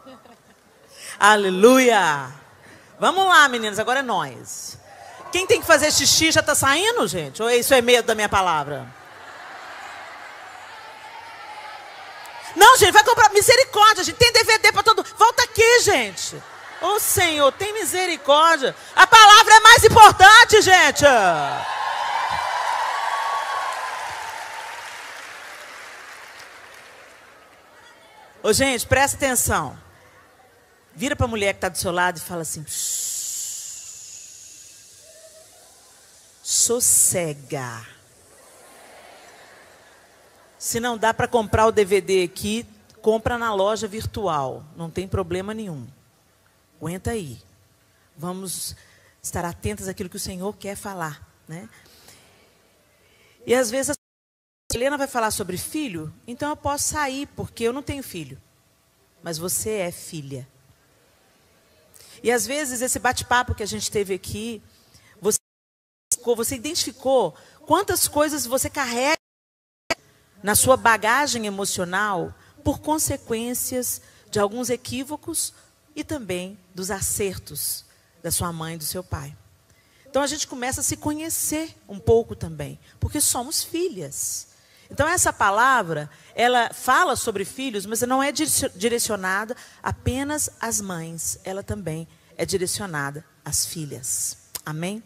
Aleluia! Vamos lá, meninas, agora é nós. Quem tem que fazer xixi já está saindo, gente? Ou isso é medo da minha palavra? Não, gente, vai comprar misericórdia, gente. Tem DVD para todo... Volta aqui, gente. Ô, Senhor, tem misericórdia. A palavra é mais importante, gente. Ô, gente, presta atenção. Vira para a mulher que está do seu lado e fala assim... Sossega. Se não dá para comprar o DVD aqui, compra na loja virtual. Não tem problema nenhum. Aguenta aí. Vamos estar atentas àquilo que o Senhor quer falar, né? E às vezes a Helena vai falar sobre filho, então eu posso sair, porque eu não tenho filho. Mas você é filha. E às vezes esse bate-papo que a gente teve aqui, você identificou quantas coisas você carrega na sua bagagem emocional por consequências de alguns equívocos e também dos acertos da sua mãe e do seu pai. Então a gente começa a se conhecer um pouco também, porque somos filhas. Então essa palavra, ela fala sobre filhos, mas não é direcionada apenas às mães, ela também é direcionada às filhas. Amém?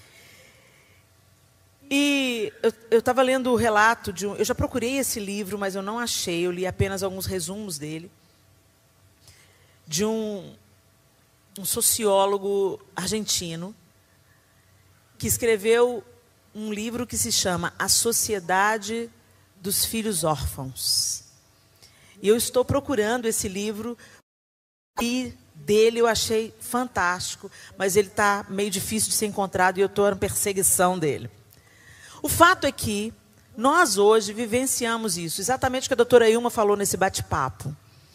E eu estava lendo o relato de eu já procurei esse livro, mas eu não achei, eu li apenas alguns resumos dele, de um sociólogo argentino, que escreveu um livro que se chama A Sociedade dos Filhos Órfãos. E eu estou procurando esse livro, e dele eu achei fantástico, mas ele está meio difícil de ser encontrado e eu estou na perseguição dele. O fato é que nós hoje vivenciamos isso, exatamente o que a doutora Ilma falou nesse bate-papo.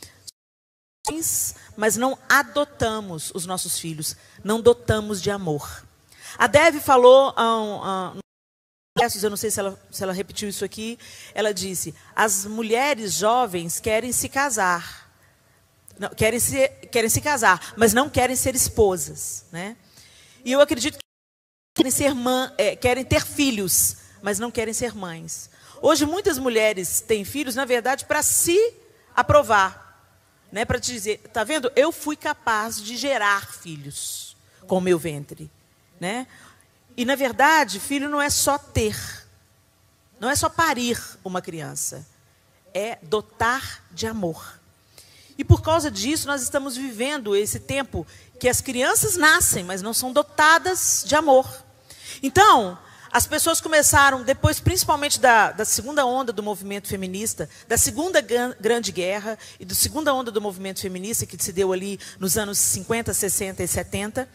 Mas não adotamos os nossos filhos, não dotamos de amor. A Dev falou, eu não sei se ela repetiu isso aqui, ela disse, as mulheres jovens querem se casar, não, querem se casar, mas não querem ser esposas, né? E eu acredito que querem ter filhos, mas não querem ser mães. Hoje muitas mulheres têm filhos, na verdade, para se aprovar, né? Para dizer, tá vendo? Eu fui capaz de gerar filhos com o meu ventre, né? E na verdade, filho não é só ter, não é só parir uma criança, é dotar de amor. E por causa disso, nós estamos vivendo esse tempo que as crianças nascem, mas não são dotadas de amor. Então, as pessoas começaram, depois principalmente da segunda onda do movimento feminista, da segunda grande guerra e da segunda onda do movimento feminista, que se deu ali nos anos 50, 60 e 70,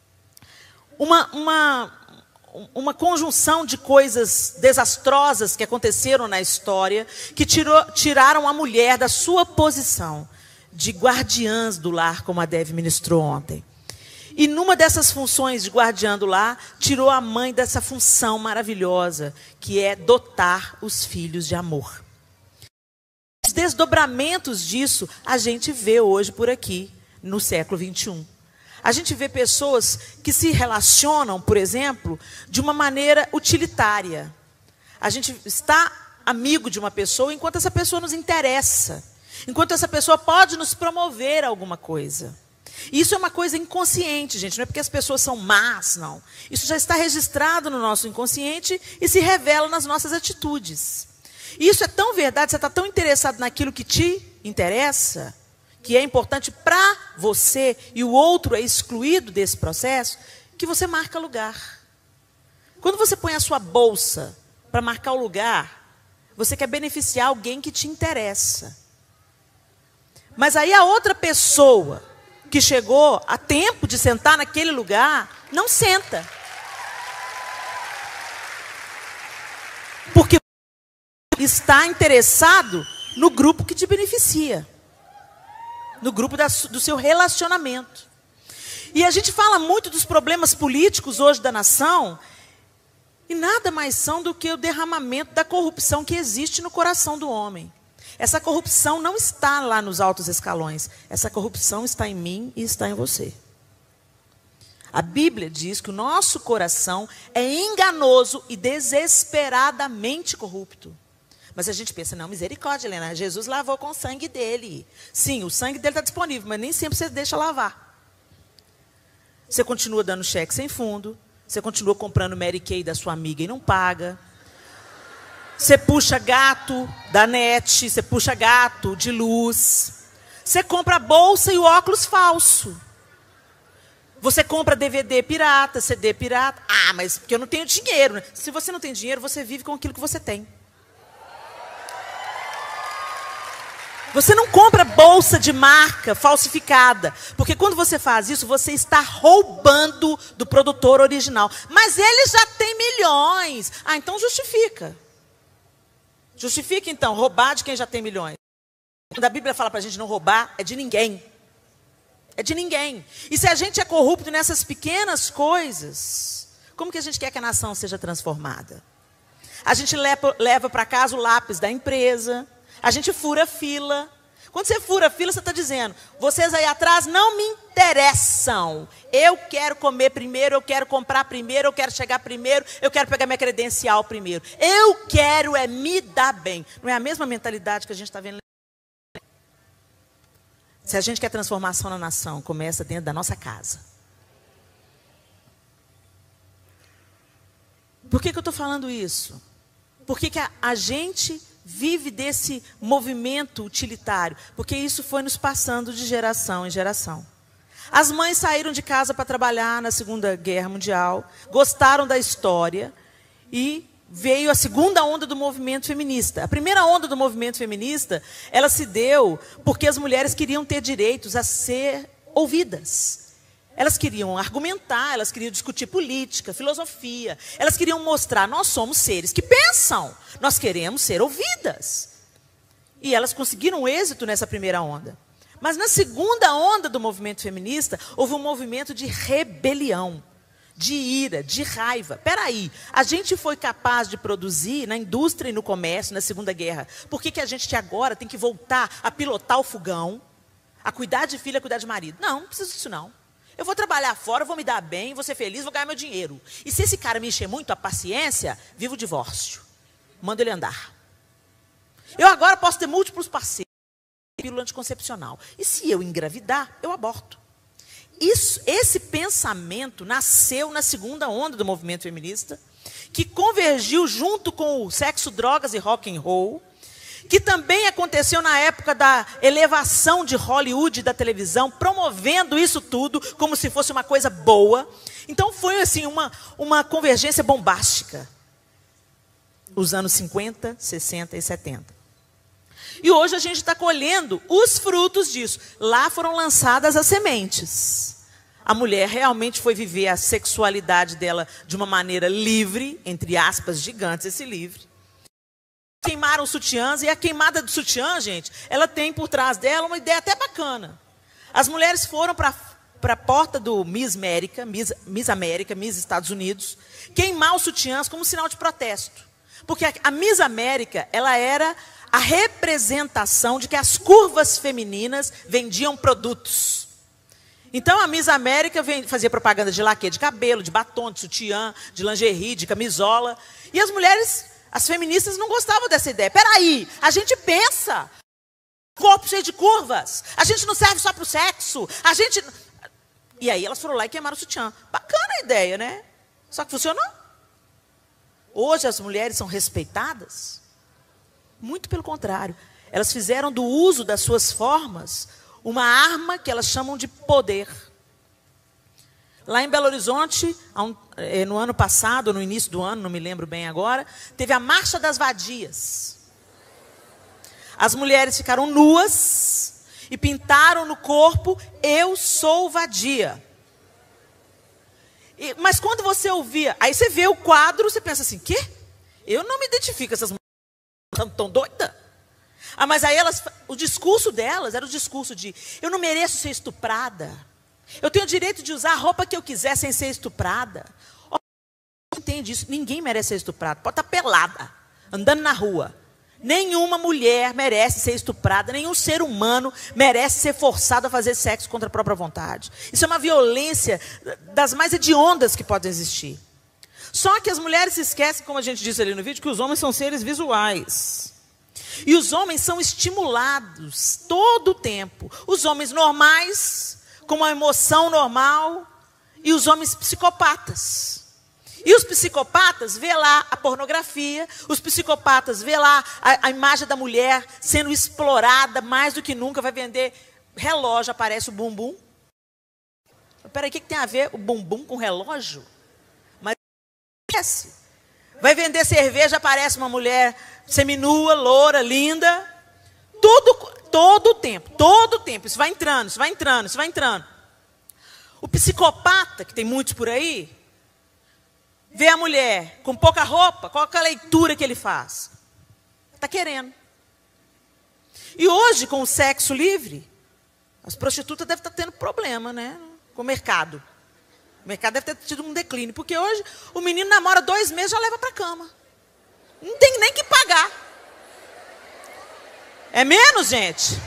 uma conjunção de coisas desastrosas que aconteceram na história, que tiraram a mulher da sua posição de guardiãs do lar, como a Dev ministrou ontem. E numa dessas funções de guardiã do lar, tirou a mãe dessa função maravilhosa, que é dotar os filhos de amor. Os desdobramentos disso a gente vê hoje por aqui, no século XXI. A gente vê pessoas que se relacionam, por exemplo, de uma maneira utilitária. A gente está amigo de uma pessoa enquanto essa pessoa nos interessa, enquanto essa pessoa pode nos promover alguma coisa. Isso é uma coisa inconsciente, gente, não é porque as pessoas são más, não. Isso já está registrado no nosso inconsciente e se revela nas nossas atitudes. E isso é tão verdade, você está tão interessado naquilo que te interessa, que é importante para você, e o outro é excluído desse processo, que você marca lugar. Quando você põe a sua bolsa para marcar o lugar, você quer beneficiar alguém que te interessa. Mas aí a outra pessoa que chegou a tempo de sentar naquele lugar, não senta. Porque está interessado no grupo que te beneficia. No grupo do seu relacionamento. E a gente fala muito dos problemas políticos hoje da nação, e nada mais são do que o derramamento da corrupção que existe no coração do homem. Essa corrupção não está lá nos altos escalões. Essa corrupção está em mim e está em você. A Bíblia diz que o nosso coração é enganoso e desesperadamente corrupto. Mas a gente pensa, não, misericórdia, Helena, Jesus lavou com o sangue dele. Sim, o sangue dele está disponível, mas nem sempre você deixa lavar. Você continua dando cheque sem fundo, você continua comprando Mary Kay da sua amiga e não paga. Você puxa gato da net, você puxa gato de luz. Você compra a bolsa e o óculos falso. Você compra DVD pirata, CD pirata. Ah, mas porque eu não tenho dinheiro, né? Se você não tem dinheiro, você vive com aquilo que você tem. Você não compra bolsa de marca falsificada. Porque quando você faz isso, você está roubando do produtor original. Mas ele já tem milhões. Ah, então justifica. Justifica então, roubar de quem já tem milhões. Quando a Bíblia fala para a gente não roubar, é de ninguém. É de ninguém. E se a gente é corrupto nessas pequenas coisas, como que a gente quer que a nação seja transformada? A gente leva para casa o lápis da empresa, a gente fura fila. Quando você fura fila, você está dizendo, vocês aí atrás não me interessam. Eu quero comer primeiro, eu quero comprar primeiro, eu quero chegar primeiro, eu quero pegar minha credencial primeiro. Eu quero é me dar bem. Não é a mesma mentalidade que a gente está vendo? Se a gente quer transformação na nação, começa dentro da nossa casa. Por que eu estou falando isso? Porque que a gente vive desse movimento utilitário? Porque isso foi nos passando de geração em geração. As mães saíram de casa para trabalhar na Segunda Guerra Mundial, gostaram da história e veio a segunda onda do movimento feminista. A primeira onda do movimento feminista, ela se deu porque as mulheres queriam ter direitos a ser ouvidas. Elas queriam argumentar, elas queriam discutir política, filosofia. Elas queriam mostrar, nós somos seres que pensam, nós queremos ser ouvidas. E elas conseguiram êxito nessa primeira onda. Mas na segunda onda do movimento feminista, houve um movimento de rebelião, de ira, de raiva. Peraí, a gente foi capaz de produzir na indústria e no comércio, na Segunda Guerra. Por que a gente agora tem que voltar a pilotar o fogão, a cuidar de filha, a cuidar de marido? Não, não preciso disso não. Eu vou trabalhar fora, vou me dar bem, vou ser feliz, vou ganhar meu dinheiro. E se esse cara me encher muito a paciência, vivo o divórcio. Mando ele andar. Eu agora posso ter múltiplos parceiros. Pílula anticoncepcional. E se eu engravidar, eu aborto. Esse pensamento nasceu na segunda onda do movimento feminista, que convergiu junto com o sexo, drogas e rock and roll, que também aconteceu na época da elevação de Hollywood e da televisão, promovendo isso tudo como se fosse uma coisa boa. Então foi assim uma convergência bombástica. Os anos 50, 60 e 70. E hoje a gente está colhendo os frutos disso. Lá foram lançadas as sementes. A mulher realmente foi viver a sexualidade dela de uma maneira livre, entre aspas, gigantes, esse livre. Queimaram sutiãs, e a queimada do sutiã, gente, ela tem por trás dela uma ideia até bacana. As mulheres foram para a porta do Miss América, Miss Estados Unidos, queimar os sutiãs como sinal de protesto. Porque a Miss América, ela era a representação de que as curvas femininas vendiam produtos. Então a Miss América fazia propaganda de laque de cabelo, de batom, de sutiã, de lingerie, de camisola. E as mulheres, as feministas, não gostavam dessa ideia. Peraí, a gente pensa, corpo cheio de curvas, a gente não serve só para o sexo, a gente... E aí elas foram lá e queimaram o sutiã. Bacana a ideia, né? Só que funcionou. Hoje as mulheres são respeitadas? Muito pelo contrário. Elas fizeram do uso das suas formas uma arma que elas chamam de poder. Lá em Belo Horizonte, no ano passado, no início do ano, não me lembro bem agora, teve a Marcha das Vadias. As mulheres ficaram nuas e pintaram no corpo, eu sou vadia. Mas quando você ouvia, aí você vê o quadro, você pensa assim, quê? Eu não me identifico com essas mulheres tão doidas. Ah, mas aí o discurso delas era o discurso de, eu não mereço ser estuprada. Eu tenho o direito de usar a roupa que eu quiser sem ser estuprada. Não entende isso, ninguém merece ser estuprado. Pode estar pelada, andando na rua. Nenhuma mulher merece ser estuprada, nenhum ser humano merece ser forçado a fazer sexo contra a própria vontade. Isso é uma violência das mais hediondas que podem existir. Só que as mulheres se esquecem, como a gente disse ali no vídeo, que os homens são seres visuais. E os homens são estimulados todo o tempo. Os homens normais, com uma emoção normal, e os homens psicopatas. E os psicopatas vê lá a pornografia, os psicopatas vê lá a imagem da mulher sendo explorada mais do que nunca, vai vender relógio, aparece o bumbum. Peraí, o que tem a ver o bumbum com relógio? Mas aparece. Vai vender cerveja, aparece uma mulher seminua, loura, linda. Todo o tempo. Isso vai entrando, isso vai entrando, isso vai entrando. O psicopata, que tem muitos por aí, vê a mulher com pouca roupa, qual é a leitura que ele faz? Está querendo. E hoje, com o sexo livre, as prostitutas devem estar tendo problema, né? Com o mercado. O mercado deve ter tido um declínio, porque hoje o menino namora 2 meses e já leva para a cama. Não tem nem que pagar. É menos, gente?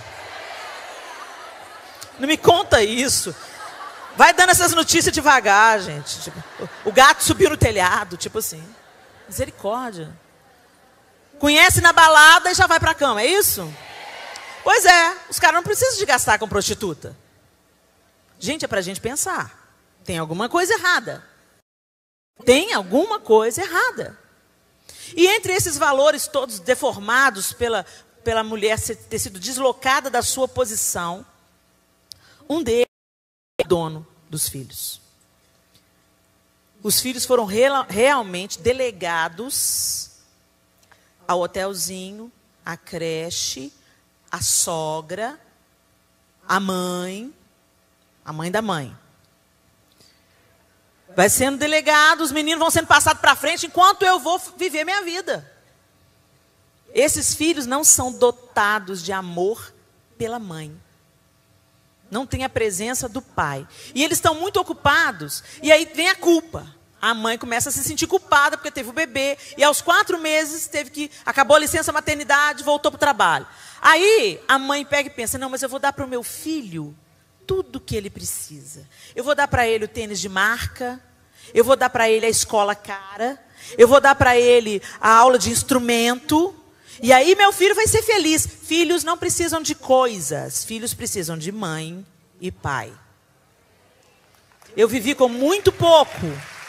Não me conta isso. Vai dando essas notícias devagar, gente. Tipo, o gato subiu no telhado, tipo assim. Misericórdia. Conhece na balada e já vai pra cama, é isso? Pois é, os caras não precisam de gastar com prostituta. Gente, é pra gente pensar. Tem alguma coisa errada. Tem alguma coisa errada. E entre esses valores todos deformados pela mulher ter sido deslocada da sua posição, um deles é o dono dos filhos. Os filhos foram realmente delegados ao hotelzinho, à creche, à sogra, à mãe, a mãe da mãe. Vai sendo delegado, os meninos vão sendo passados para frente enquanto eu vou viver minha vida. Esses filhos não são dotados de amor pela mãe. Não tem a presença do pai. E eles estão muito ocupados. E aí vem a culpa. A mãe começa a se sentir culpada porque teve o bebê. E aos 4 meses acabou a licença maternidade, voltou para o trabalho. Aí a mãe pega e pensa, não, mas eu vou dar para o meu filho tudo o que ele precisa. Eu vou dar para ele o tênis de marca. Eu vou dar para ele a escola cara. Eu vou dar para ele a aula de instrumento. E aí meu filho vai ser feliz. Filhos não precisam de coisas. Filhos precisam de mãe e pai. Eu vivi com muito pouco.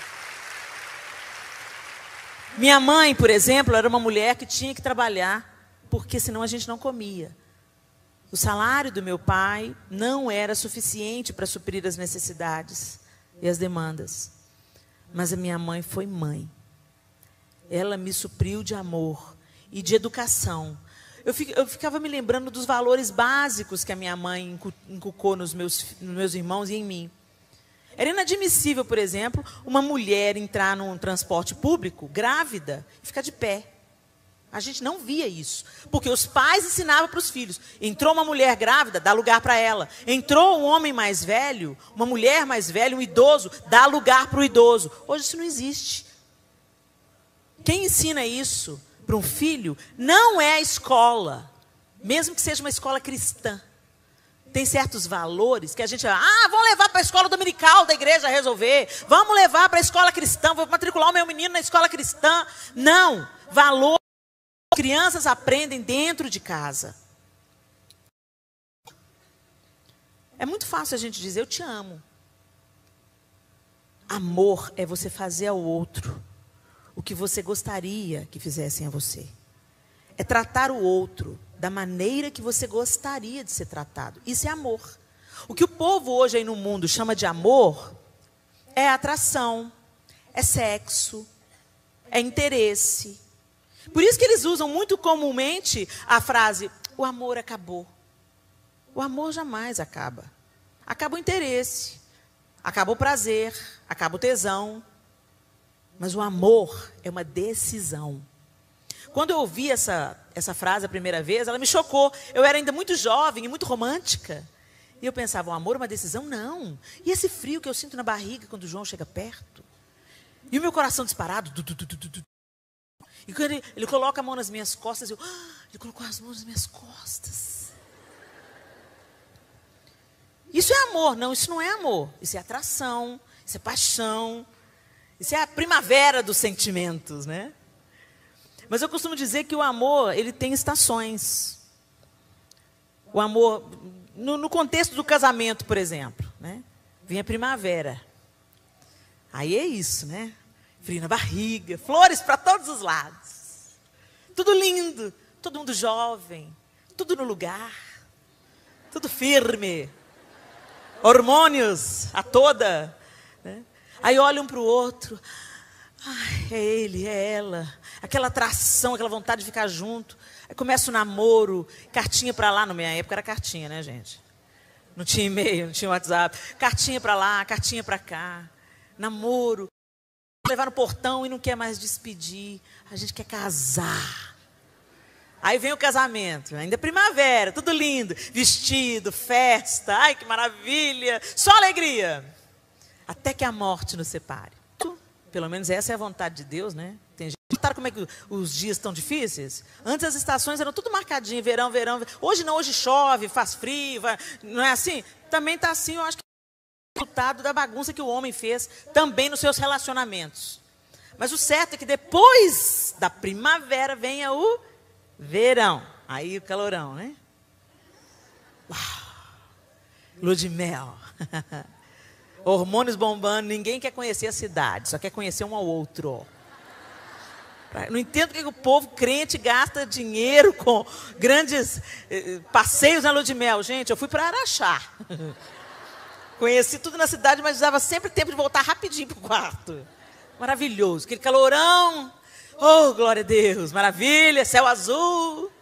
Minha mãe, por exemplo, era uma mulher que tinha que trabalhar, porque senão a gente não comia. O salário do meu pai não era suficiente para suprir as necessidades e as demandas. Mas a minha mãe foi mãe. Ela me supriu de amor e de educação. Eu ficava me lembrando dos valores básicos que a minha mãe inculcou nos meus irmãos e em mim. Era inadmissível, por exemplo, uma mulher entrar num transporte público, grávida, e ficar de pé. A gente não via isso, porque os pais ensinavam para os filhos. Entrou uma mulher grávida, dá lugar para ela. Entrou um homem mais velho, uma mulher mais velha, um idoso, dá lugar para o idoso. Hoje isso não existe. Quem ensina isso para um filho não é a escola, mesmo que seja uma escola cristã. Tem certos valores que a gente... vamos levar para a escola dominical da igreja resolver. Vamos levar para a escola cristã, vou matricular o meu menino na escola cristã. Não, valor. Crianças aprendem dentro de casa. É muito fácil a gente dizer, eu te amo. Amor é você fazer ao outro o que você gostaria que fizessem a você. É tratar o outro da maneira que você gostaria de ser tratado. Isso é amor. O que o povo hoje aí no mundo chama de amor é atração, é sexo, é interesse. Por isso que eles usam muito comumente a frase, o amor acabou. O amor jamais acaba. Acaba o interesse, acaba o prazer, acaba o tesão. Mas o amor é uma decisão. Quando eu ouvi essa frase a primeira vez, ela me chocou. Eu era ainda muito jovem e muito romântica. E eu pensava, o amor é uma decisão? Não. E esse frio que eu sinto na barriga quando o João chega perto? E o meu coração disparado? E quando ele coloca a mão nas minhas costas, ele colocou as mãos nas minhas costas. Isso é amor? Não, isso não é amor. Isso é atração, isso é paixão, isso é a primavera dos sentimentos, né? Mas eu costumo dizer que o amor, ele tem estações. O amor, no contexto do casamento, por exemplo, né? Vem a primavera. Aí é isso, né? Frio na barriga, flores para todos os lados. Tudo lindo, todo mundo jovem, tudo no lugar, tudo firme. Hormônios a toda, né? Aí olha um para o outro. Ai, é ele, é ela. Aquela atração, aquela vontade de ficar junto. Aí começa o namoro, cartinha para lá. Na minha época era cartinha, né, gente? Não tinha e-mail, não tinha WhatsApp. Cartinha para lá, cartinha para cá. Namoro. Levar no portão e não quer mais despedir. A gente quer casar. Aí vem o casamento, ainda é primavera, tudo lindo. Vestido, festa, ai que maravilha. Só alegria. Até que a morte nos separe. Pelo menos essa é a vontade de Deus, né? Tem gente. Notaram como é que os dias estão difíceis? Antes as estações eram tudo marcadinhas, verão, verão. Hoje não, hoje chove, faz frio, não é assim? Também está assim, eu acho que é o resultado da bagunça que o homem fez também nos seus relacionamentos. Mas o certo é que depois da primavera venha o verão. Aí o calorão, né? Uau! Lua de mel. Hormônios bombando, ninguém quer conhecer a cidade, só quer conhecer um ao outro. Não entendo porque o povo crente gasta dinheiro com grandes passeios na lua de mel. Gente, eu fui para Araxá. Conheci tudo na cidade, mas dava sempre tempo de voltar rapidinho para o quarto. Maravilhoso, aquele calorão. Oh, glória a Deus, maravilha, céu azul.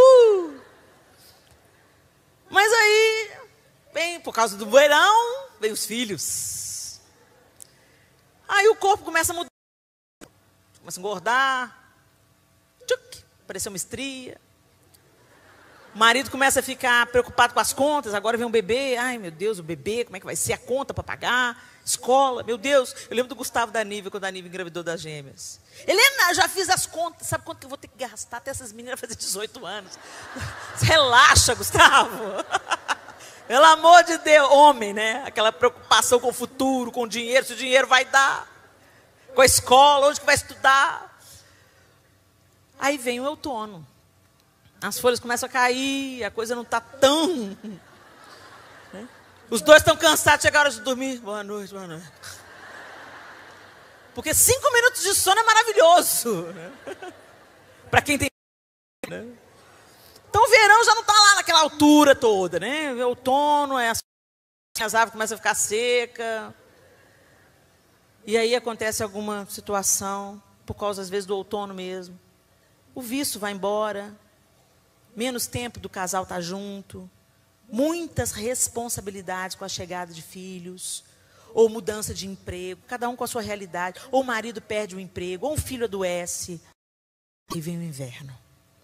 Mas aí, bem, por causa do verão, vem os filhos. Aí o corpo começa a mudar. Começa a engordar. Tchuc, apareceu uma estria. O marido começa a ficar preocupado com as contas. Agora vem um bebê. Ai, meu Deus, o bebê, como é que vai ser a conta para pagar? Escola, meu Deus. Eu lembro do Gustavo da Nívia, quando a Nívia engravidou das gêmeas. Helena, já fiz as contas. Sabe quanto que eu vou ter que gastar até essas meninas fazer 18 anos? Relaxa, Gustavo. Pelo amor de Deus. Homem, né? Aquela preocupação com o futuro, com o dinheiro. Se o dinheiro vai dar. Com a escola, onde que vai estudar. Aí vem o outono. As folhas começam a cair, a coisa não está tão... né? Os dois estão cansados, chegaram de dormir. Boa noite, boa noite. Porque 5 minutos de sono é maravilhoso. Né? Para quem tem... né? Então o verão já não está lá naquela altura toda, né? O outono, as árvores começam a ficar secas. E aí acontece alguma situação, por causa às vezes do outono mesmo. O vício vai embora. Menos tempo do casal estar junto, muitas responsabilidades com a chegada de filhos, ou mudança de emprego, cada um com a sua realidade, ou o marido perde o emprego, ou um filho adoece, e vem o inverno.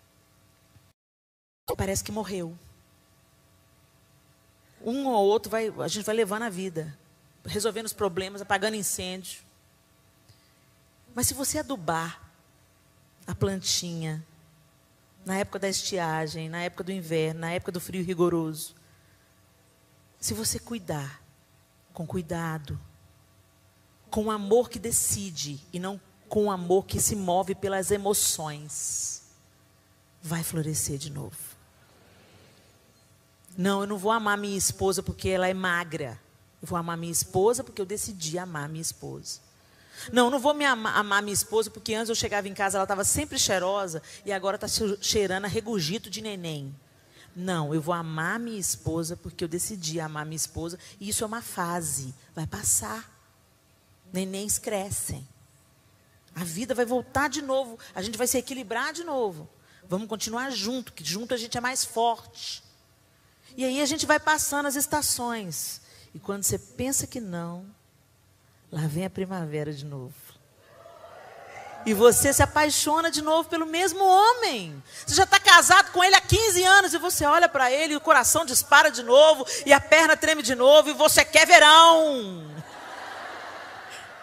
Parece que morreu. Um ou outro, a gente vai levando a vida, resolvendo os problemas, apagando incêndio. Mas se você adubar a plantinha, na época da estiagem, na época do inverno, na época do frio rigoroso. Se você cuidar, com cuidado, com o amor que decide e não com o amor que se move pelas emoções, vai florescer de novo. Não, eu não vou amar minha esposa porque ela é magra. Eu vou amar minha esposa porque eu decidi amar minha esposa. Não vou amar minha esposa porque antes eu chegava em casa, ela estava sempre cheirosa e agora está cheirando a regurgito de neném. Não, eu vou amar minha esposa porque eu decidi amar minha esposa e isso é uma fase, vai passar. Nenéns crescem. A vida vai voltar de novo, a gente vai se equilibrar de novo. Vamos continuar junto, que junto a gente é mais forte. E aí a gente vai passando as estações. E quando você pensa que não, lá vem a primavera de novo. E você se apaixona de novo pelo mesmo homem. Você já está casado com ele há 15 anos e você olha para ele e o coração dispara de novo e a perna treme de novo e você quer verão.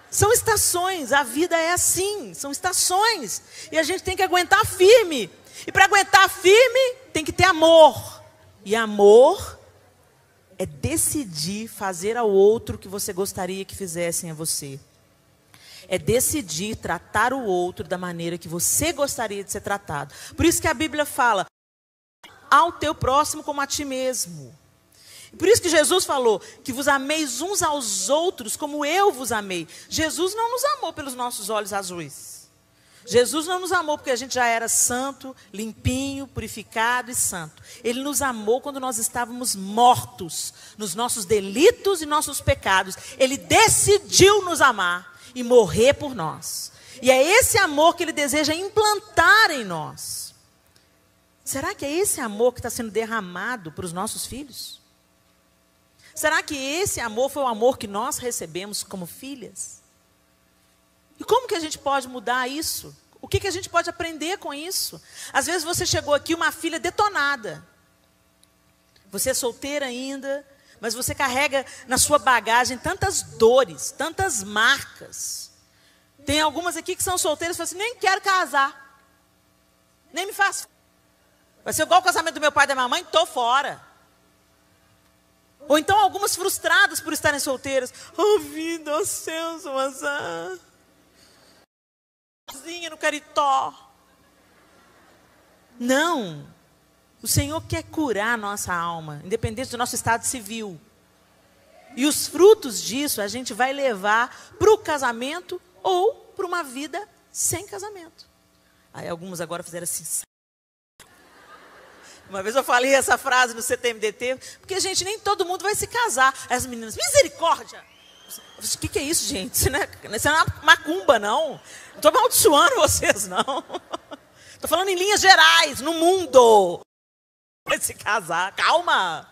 São estações, a vida é assim, são estações. E a gente tem que aguentar firme. E para aguentar firme, tem que ter amor. E amor é decidir fazer ao outro o que você gostaria que fizessem a você. É decidir tratar o outro da maneira que você gostaria de ser tratado. Por isso que a Bíblia fala, ao teu próximo como a ti mesmo. Por isso que Jesus falou, que vos ameis uns aos outros como eu vos amei. Jesus não nos amou pelos nossos olhos azuis. Jesus não nos amou porque a gente já era santo, limpinho, purificado e santo. Ele nos amou quando nós estávamos mortos nos nossos delitos e nossos pecados. Ele decidiu nos amar e morrer por nós. E é esse amor que Ele deseja implantar em nós. Será que é esse amor que está sendo derramado para os nossos filhos? Será que esse amor foi o amor que nós recebemos como filhas? E como que a gente pode mudar isso? O que a gente pode aprender com isso? Às vezes você chegou aqui uma filha detonada. Você é solteira ainda, mas você carrega na sua bagagem tantas dores, tantas marcas. Tem algumas aqui que são solteiras e falam assim, nem quero casar. Nem me faço. Vai ser igual o casamento do meu pai e da minha mãe, estou fora. Ou então algumas frustradas por estarem solteiras. Oh vida, oh céus, mas no Caritó. Não. O Senhor quer curar a nossa alma, independente do nosso estado civil. E os frutos disso a gente vai levar para o casamento ou para uma vida sem casamento. Aí alguns agora fizeram assim. Uma vez eu falei essa frase no CTMDT, porque, gente, nem todo mundo vai se casar. Aí as meninas, misericórdia! O que é isso, gente? Isso não é macumba, não. Não estou amaldiçoando vocês, não. Estou falando em linhas gerais, no mundo. Vai se casar, calma.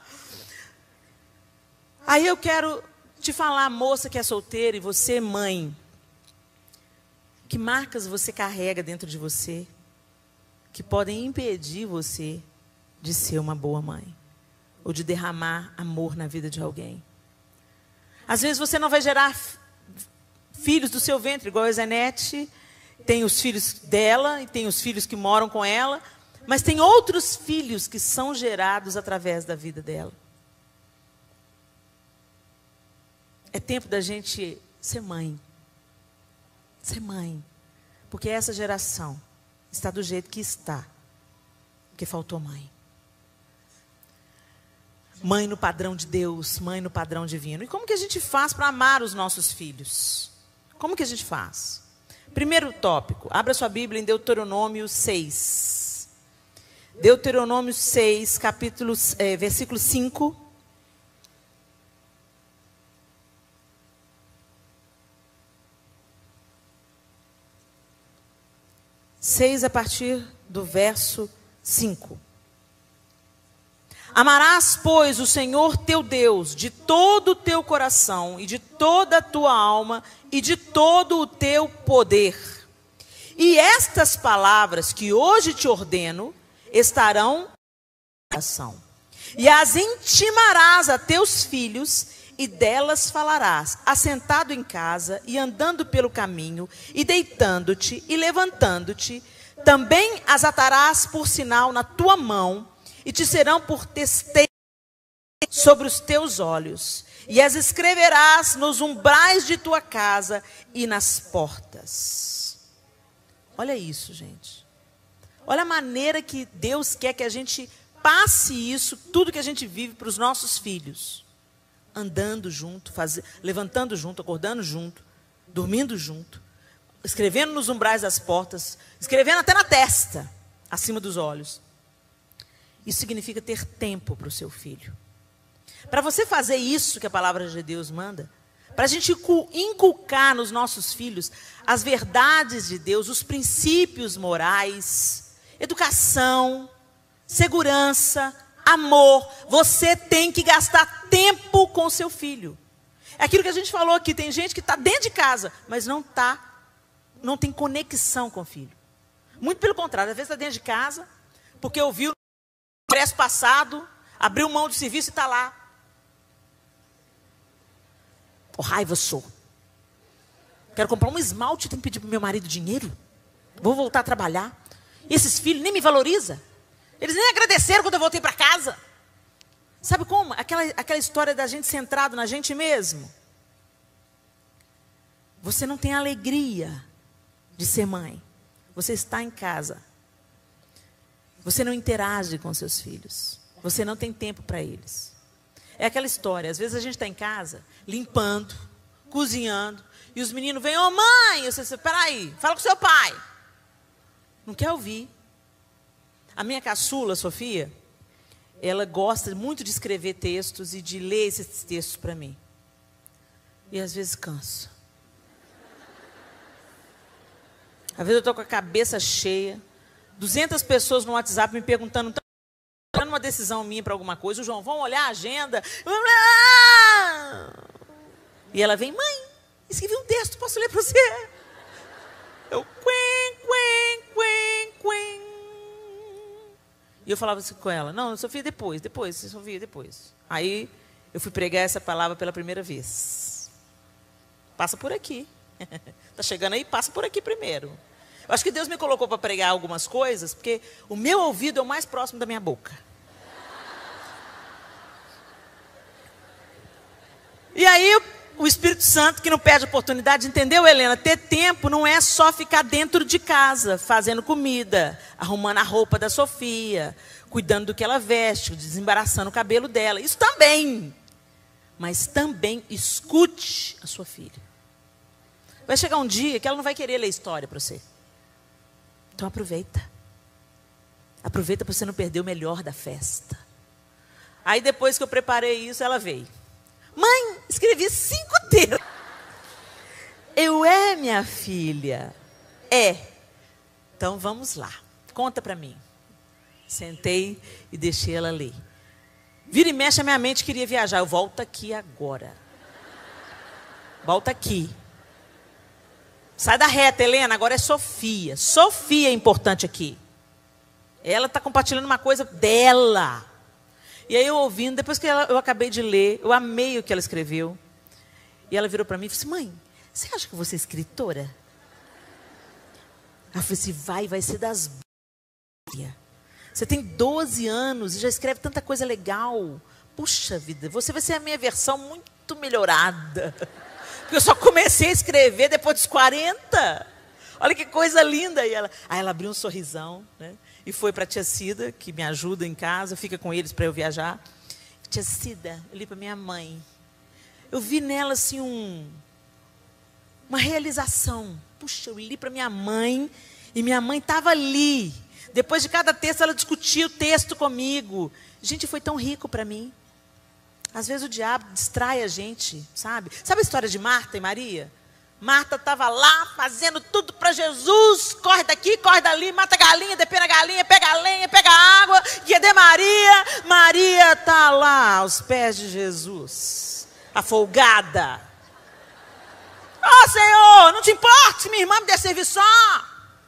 Aí eu quero te falar, moça que é solteira e você, mãe. Que marcas você carrega dentro de você que podem impedir você de ser uma boa mãe ou de derramar amor na vida de alguém? Às vezes você não vai gerar filhos do seu ventre, igual a Zenete, tem os filhos dela e tem os filhos que moram com ela, mas tem outros filhos que são gerados através da vida dela. É tempo da gente ser mãe. Ser mãe. Porque essa geração está do jeito que está, porque faltou mãe. Mãe no padrão de Deus, mãe no padrão divino. E como que a gente faz para amar os nossos filhos? Como que a gente faz? Primeiro tópico, abra sua Bíblia em Deuteronômio 6. Deuteronômio 6, versículo 5. Seis a partir do verso 5. Amarás, pois, o Senhor teu Deus de todo o teu coração e de toda a tua alma e de todo o teu poder. E estas palavras que hoje te ordeno estarão no teu coração. E as intimarás a teus filhos e delas falarás, assentado em casa e andando pelo caminho e deitando-te e levantando-te. Também as atarás por sinal na tua mão e te serão por testemunho sobre os teus olhos. E as escreverás nos umbrais de tua casa e nas portas. Olha isso, gente. Olha a maneira que Deus quer que a gente passe isso, tudo que a gente vive, para os nossos filhos. Andando junto, levantando junto, acordando junto, dormindo junto, escrevendo nos umbrais das portas, escrevendo até na testa, acima dos olhos. Isso significa ter tempo para o seu filho. Para você fazer isso que a palavra de Deus manda, para a gente inculcar nos nossos filhos as verdades de Deus, os princípios morais, educação, segurança, amor, você tem que gastar tempo com o seu filho. É aquilo que a gente falou aqui, tem gente que está dentro de casa, mas não tem conexão com o filho. Muito pelo contrário, às vezes está dentro de casa, porque ouviu no congresso passado, abriu mão do serviço e está lá. O raiva sou. Quero comprar um esmalte, tenho que pedir para o meu marido dinheiro. Vou voltar a trabalhar. E esses filhos nem me valorizam. Eles nem agradeceram quando eu voltei para casa. Sabe como? Aquela história da gente centrado na gente mesmo. Você não tem alegria de ser mãe. Você está em casa. Você não interage com seus filhos. Você não tem tempo para eles. É aquela história. Às vezes a gente está em casa, limpando, cozinhando. E os meninos vêm, ô mãe! Eu sei, peraí, fala com seu pai. Não quer ouvir. A minha caçula, Sofia, ela gosta muito de escrever textos e de ler esses textos para mim. E às vezes canso. Às vezes eu estou com a cabeça cheia. 200 pessoas no WhatsApp me perguntando, dando uma decisão minha para alguma coisa. O João, vamos olhar a agenda. E ela vem, mãe, escrevi um texto, posso ler para você? Eu, quen. E eu falava assim com ela, não, Sofia, depois. Aí eu fui pregar essa palavra pela primeira vez. Passa por aqui. Está chegando aí, passa por aqui primeiro. Eu acho que Deus me colocou para pregar algumas coisas, porque o meu ouvido é o mais próximo da minha boca. E aí o Espírito Santo, que não perde oportunidade, entendeu, Helena? Ter tempo não é só ficar dentro de casa, fazendo comida, arrumando a roupa da Sofia, cuidando do que ela veste, desembaraçando o cabelo dela. Isso também. Mas também escute a sua filha. Vai chegar um dia que ela não vai querer ler história para você. Então aproveita. Aproveita para você não perder o melhor da festa. Aí depois que eu preparei isso, ela veio. Mãe, escrevi 5 textos. Minha filha. Então vamos lá. Conta para mim. Sentei e deixei ela ler. Vira e mexe, a minha mente queria viajar. Eu volto aqui agora. Volta aqui. Sai da reta, Helena, agora é Sofia. Sofia é importante aqui. Ela está compartilhando uma coisa dela. E aí eu ouvindo, depois que eu acabei de ler, eu amei o que ela escreveu. E ela virou para mim e falou assim, mãe, você acha que eu vou ser escritora? Ela falou assim, vai ser das b****. Você tem 12 anos e já escreve tanta coisa legal. Puxa vida, você vai ser a minha versão muito melhorada. Porque eu só comecei a escrever depois dos 40. Olha que coisa linda. Aí ela abriu um sorrisão, né? E foi para a tia Cida, que me ajuda em casa, fica com eles para eu viajar. Tia Cida, eu li para minha mãe. Eu vi nela assim uma realização. Puxa, eu li para minha mãe e minha mãe estava ali. Depois de cada texto, ela discutia o texto comigo. Gente, foi tão rico para mim. Às vezes o diabo distrai a gente, sabe? Sabe a história de Marta e Maria? Marta estava lá fazendo tudo para Jesus. Corre daqui, corre dali, mata a galinha, depena a galinha, pega a lenha, pega a água. Que é de Maria. Maria está lá aos pés de Jesus, afogada. Senhor, não te importa se minha irmã me der serviço só.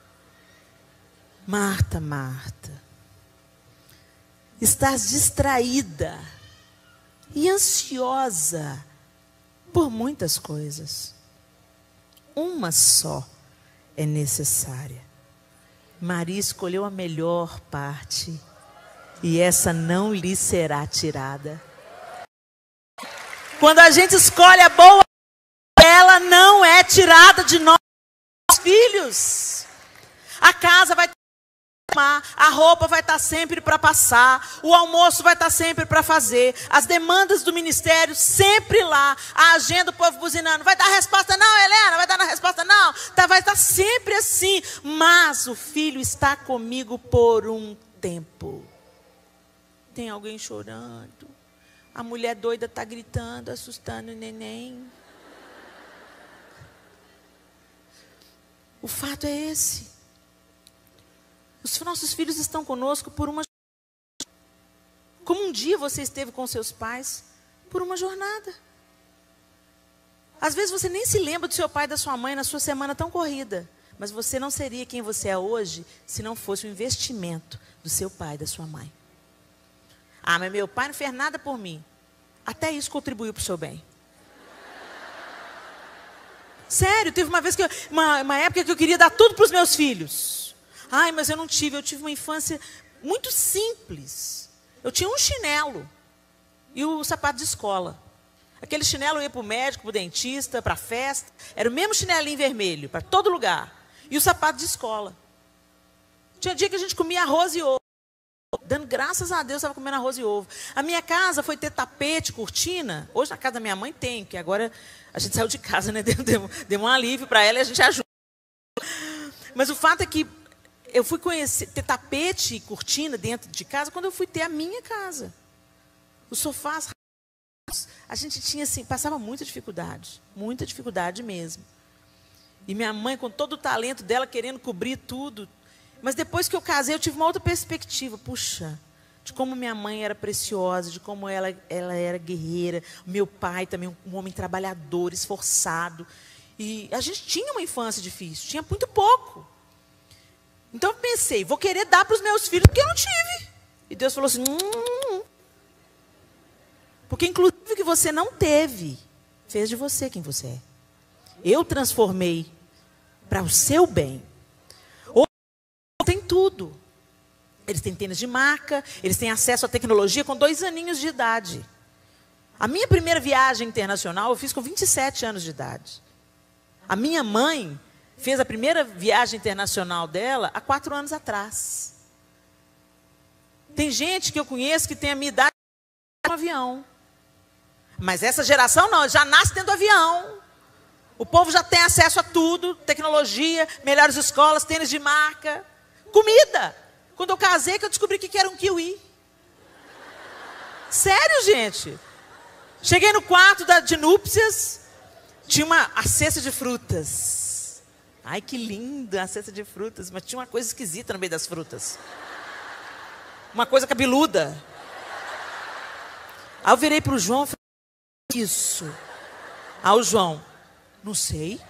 Marta, Marta, estás distraída e ansiosa por muitas coisas. Uma só é necessária. Maria escolheu a melhor parte e essa não lhe será tirada. Quando a gente escolhe a boa, ela não é tirada de nós, filhos. A casa vai a roupa vai estar sempre para passar, o almoço vai estar sempre para fazer, as demandas do ministério sempre lá, a agenda do povo buzinando, vai dar resposta não, Helena, vai dar na resposta não, vai estar sempre assim, mas o filho está comigo por um tempo. Tem alguém chorando, a mulher doida está gritando, assustando o neném. O fato é esse. Os nossos filhos estão conosco por uma jornada. Como um dia você esteve com seus pais por uma jornada. Às vezes você nem se lembra do seu pai e da sua mãe na sua semana tão corrida. Mas você não seria quem você é hoje se não fosse o investimento do seu pai e da sua mãe. Mas meu pai não fez nada por mim. Até isso contribuiu para o seu bem. Sério, teve uma vez uma época que eu queria dar tudo para os meus filhos. Ai, mas eu tive uma infância muito simples. Eu tinha um chinelo e o sapato de escola. Aquele chinelo eu ia para o médico, para o dentista, para a festa. Era o mesmo chinelinho vermelho, para todo lugar. E o sapato de escola. Tinha dia que a gente comia arroz e ovo. Dando graças a Deus, estava comendo arroz e ovo. A minha casa foi ter tapete, cortina. Hoje na casa da minha mãe tem, porque agora a gente saiu de casa, né? Deu um alívio para ela e a gente ajuda. Mas o fato é que eu fui ter tapete e cortina dentro de casa quando eu fui ter a minha casa. Os sofás, a gente tinha assim, passava muita dificuldade mesmo. E minha mãe, com todo o talento dela, querendo cobrir tudo. Mas depois que eu casei, eu tive uma outra perspectiva. Puxa, de como minha mãe era preciosa, de como ela era guerreira. Meu pai também, um homem trabalhador, esforçado. E a gente tinha uma infância difícil, tinha muito pouco. Então eu pensei, vou querer dar para os meus filhos, porque eu não tive. E Deus falou assim, porque inclusive o que você não teve, fez de você quem você é. Eu transformei para o seu bem. Tem tudo. Eles têm tênis de marca, eles têm acesso à tecnologia com 2 aninhos de idade. A minha primeira viagem internacional eu fiz com 27 anos de idade. A minha mãe fez a primeira viagem internacional dela há 4 anos atrás. Tem gente que eu conheço que tem a minha idade no avião. Mas essa geração não, já nasce dentro do avião. O povo já tem acesso a tudo, tecnologia, melhores escolas, tênis de marca. Comida. Quando eu casei, que eu descobri que era um kiwi. Sério, gente. Cheguei no quarto de núpcias, tinha a cesta de frutas. Ai, que linda a cesta de frutas. Mas tinha uma coisa esquisita no meio das frutas. Uma coisa cabeluda. Aí eu virei para o João e falei, isso. Aí o João, não sei.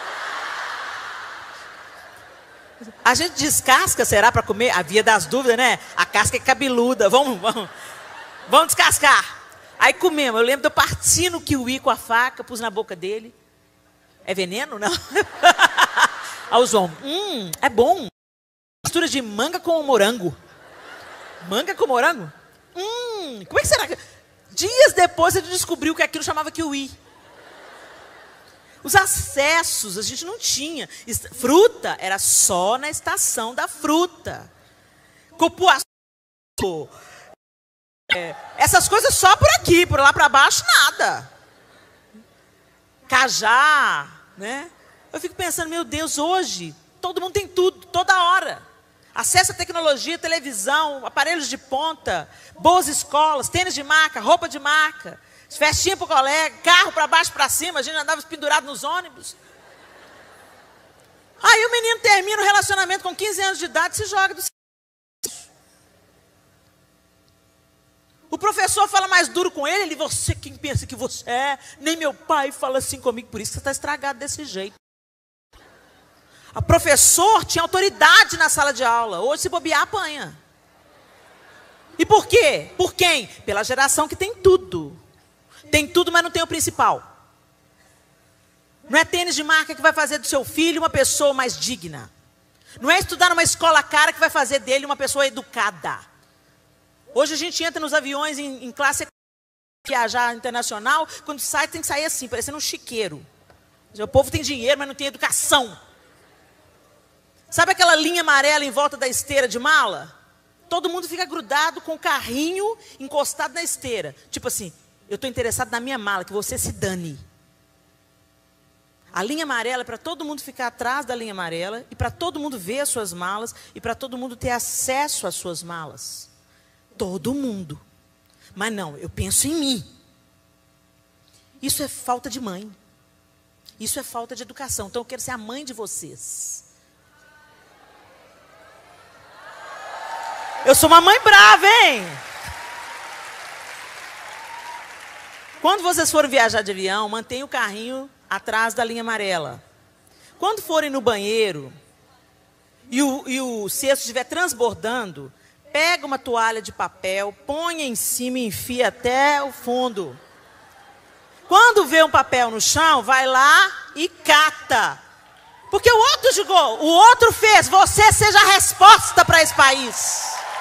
A gente descasca, será, para comer? A via das dúvidas, né? A casca é cabeluda, vamos descascar. Aí comemos, eu lembro de eu partindo o kiwi com a faca, pus na boca dele. É veneno, não? Aí o João, é bom. Mistura de manga com morango. Manga com morango? Como é que será? Dias depois ele descobriu que aquilo chamava kiwi. Os acessos a gente não tinha. Fruta era só na estação da fruta. Cupuaçu. Essas coisas só por aqui, por lá para baixo, nada. Cajá, né? Eu fico pensando, meu Deus, hoje todo mundo tem tudo, toda hora. Acesso à tecnologia, televisão, aparelhos de ponta, boas escolas, tênis de marca, roupa de marca. Festinha para o colega, carro para baixo, para cima, a gente andava pendurado nos ônibus. Aí o menino termina o relacionamento com 15 anos de idade e se joga do... O professor fala mais duro com ele, você quem pensa que você é? Nem meu pai fala assim comigo, por isso que você está estragado desse jeito. O professor tinha autoridade na sala de aula, hoje se bobear apanha. E por quê? Por quem? Pela geração que tem tudo. Tem tudo, mas não tem o principal. Não é tênis de marca que vai fazer do seu filho uma pessoa mais digna. Não é estudar numa escola cara que vai fazer dele uma pessoa educada. Hoje a gente entra nos aviões em classe viajar internacional, quando sai tem que sair assim, parecendo um chiqueiro. O povo tem dinheiro, mas não tem educação. Sabe aquela linha amarela em volta da esteira de mala? Todo mundo fica grudado com o carrinho encostado na esteira. Tipo assim, eu estou interessado na minha mala, que você se dane. A linha amarela é para todo mundo ficar atrás da linha amarela, e para todo mundo ver as suas malas, e para todo mundo ter acesso às suas malas. Todo mundo. Mas não, eu penso em mim. Isso é falta de mãe. Isso é falta de educação. Então eu quero ser a mãe de vocês. Eu sou uma mãe brava, hein? Quando vocês forem viajar de avião, mantenha o carrinho atrás da linha amarela. Quando forem no banheiro e o cesto estiver transbordando, pega uma toalha de papel, ponha em cima e enfia até o fundo. Quando vê um papel no chão, vai lá e cata. Porque o outro julgou, o outro fez. Você seja a resposta para esse país.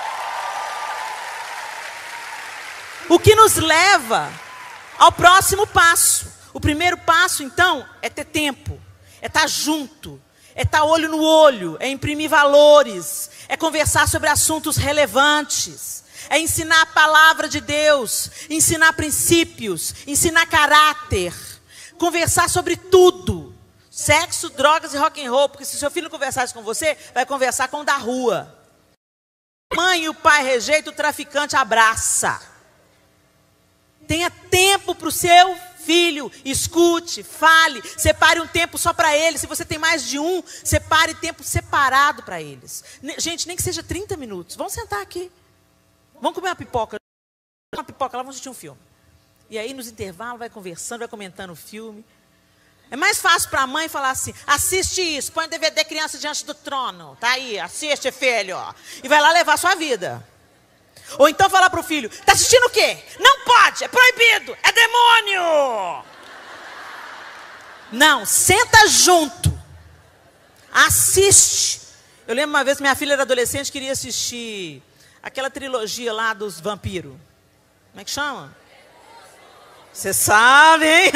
O que nos leva ao próximo passo. O primeiro passo, então, é ter tempo. É estar junto. É estar olho no olho. É imprimir valores. É conversar sobre assuntos relevantes. É ensinar a palavra de Deus. Ensinar princípios. Ensinar caráter. Conversar sobre tudo. Sexo, drogas e rock and roll. Porque se seu filho conversasse com você, vai conversar com o da rua. A mãe e o pai rejeitam, o traficante abraça. Tenha tempo para o seu filho, escute, fale, separe um tempo só para ele. Se você tem mais de um, separe tempo separado para eles. Gente, nem que seja 30 minutos. Vamos sentar aqui. Vamos comer uma pipoca. Uma pipoca lá, vamos assistir um filme. E aí, nos intervalos, vai conversando, vai comentando o filme. É mais fácil para a mãe falar assim, assiste isso, põe o DVD Criança Diante do Trono. Tá aí, assiste, filho. E vai lá levar sua vida. Ou então falar para o filho, tá assistindo o quê? Não pode, é proibido, é demônio. Não, senta junto. Assiste. Eu lembro uma vez que minha filha era adolescente, queria assistir aquela trilogia lá dos vampiros. Como é que chama? Você sabe, hein?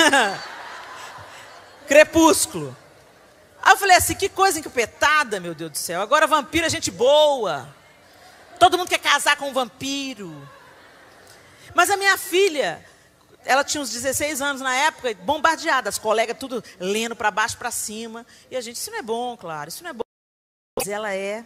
Crepúsculo. Aí eu falei assim, que coisa encupetada, meu Deus do céu. Agora vampiro é gente boa. Todo mundo quer casar com um vampiro. Mas a minha filha, ela tinha uns 16 anos na época, bombardeada. As colegas tudo lendo para baixo, para cima. E a gente, isso não é bom, claro, isso não é bom. Mas ela é.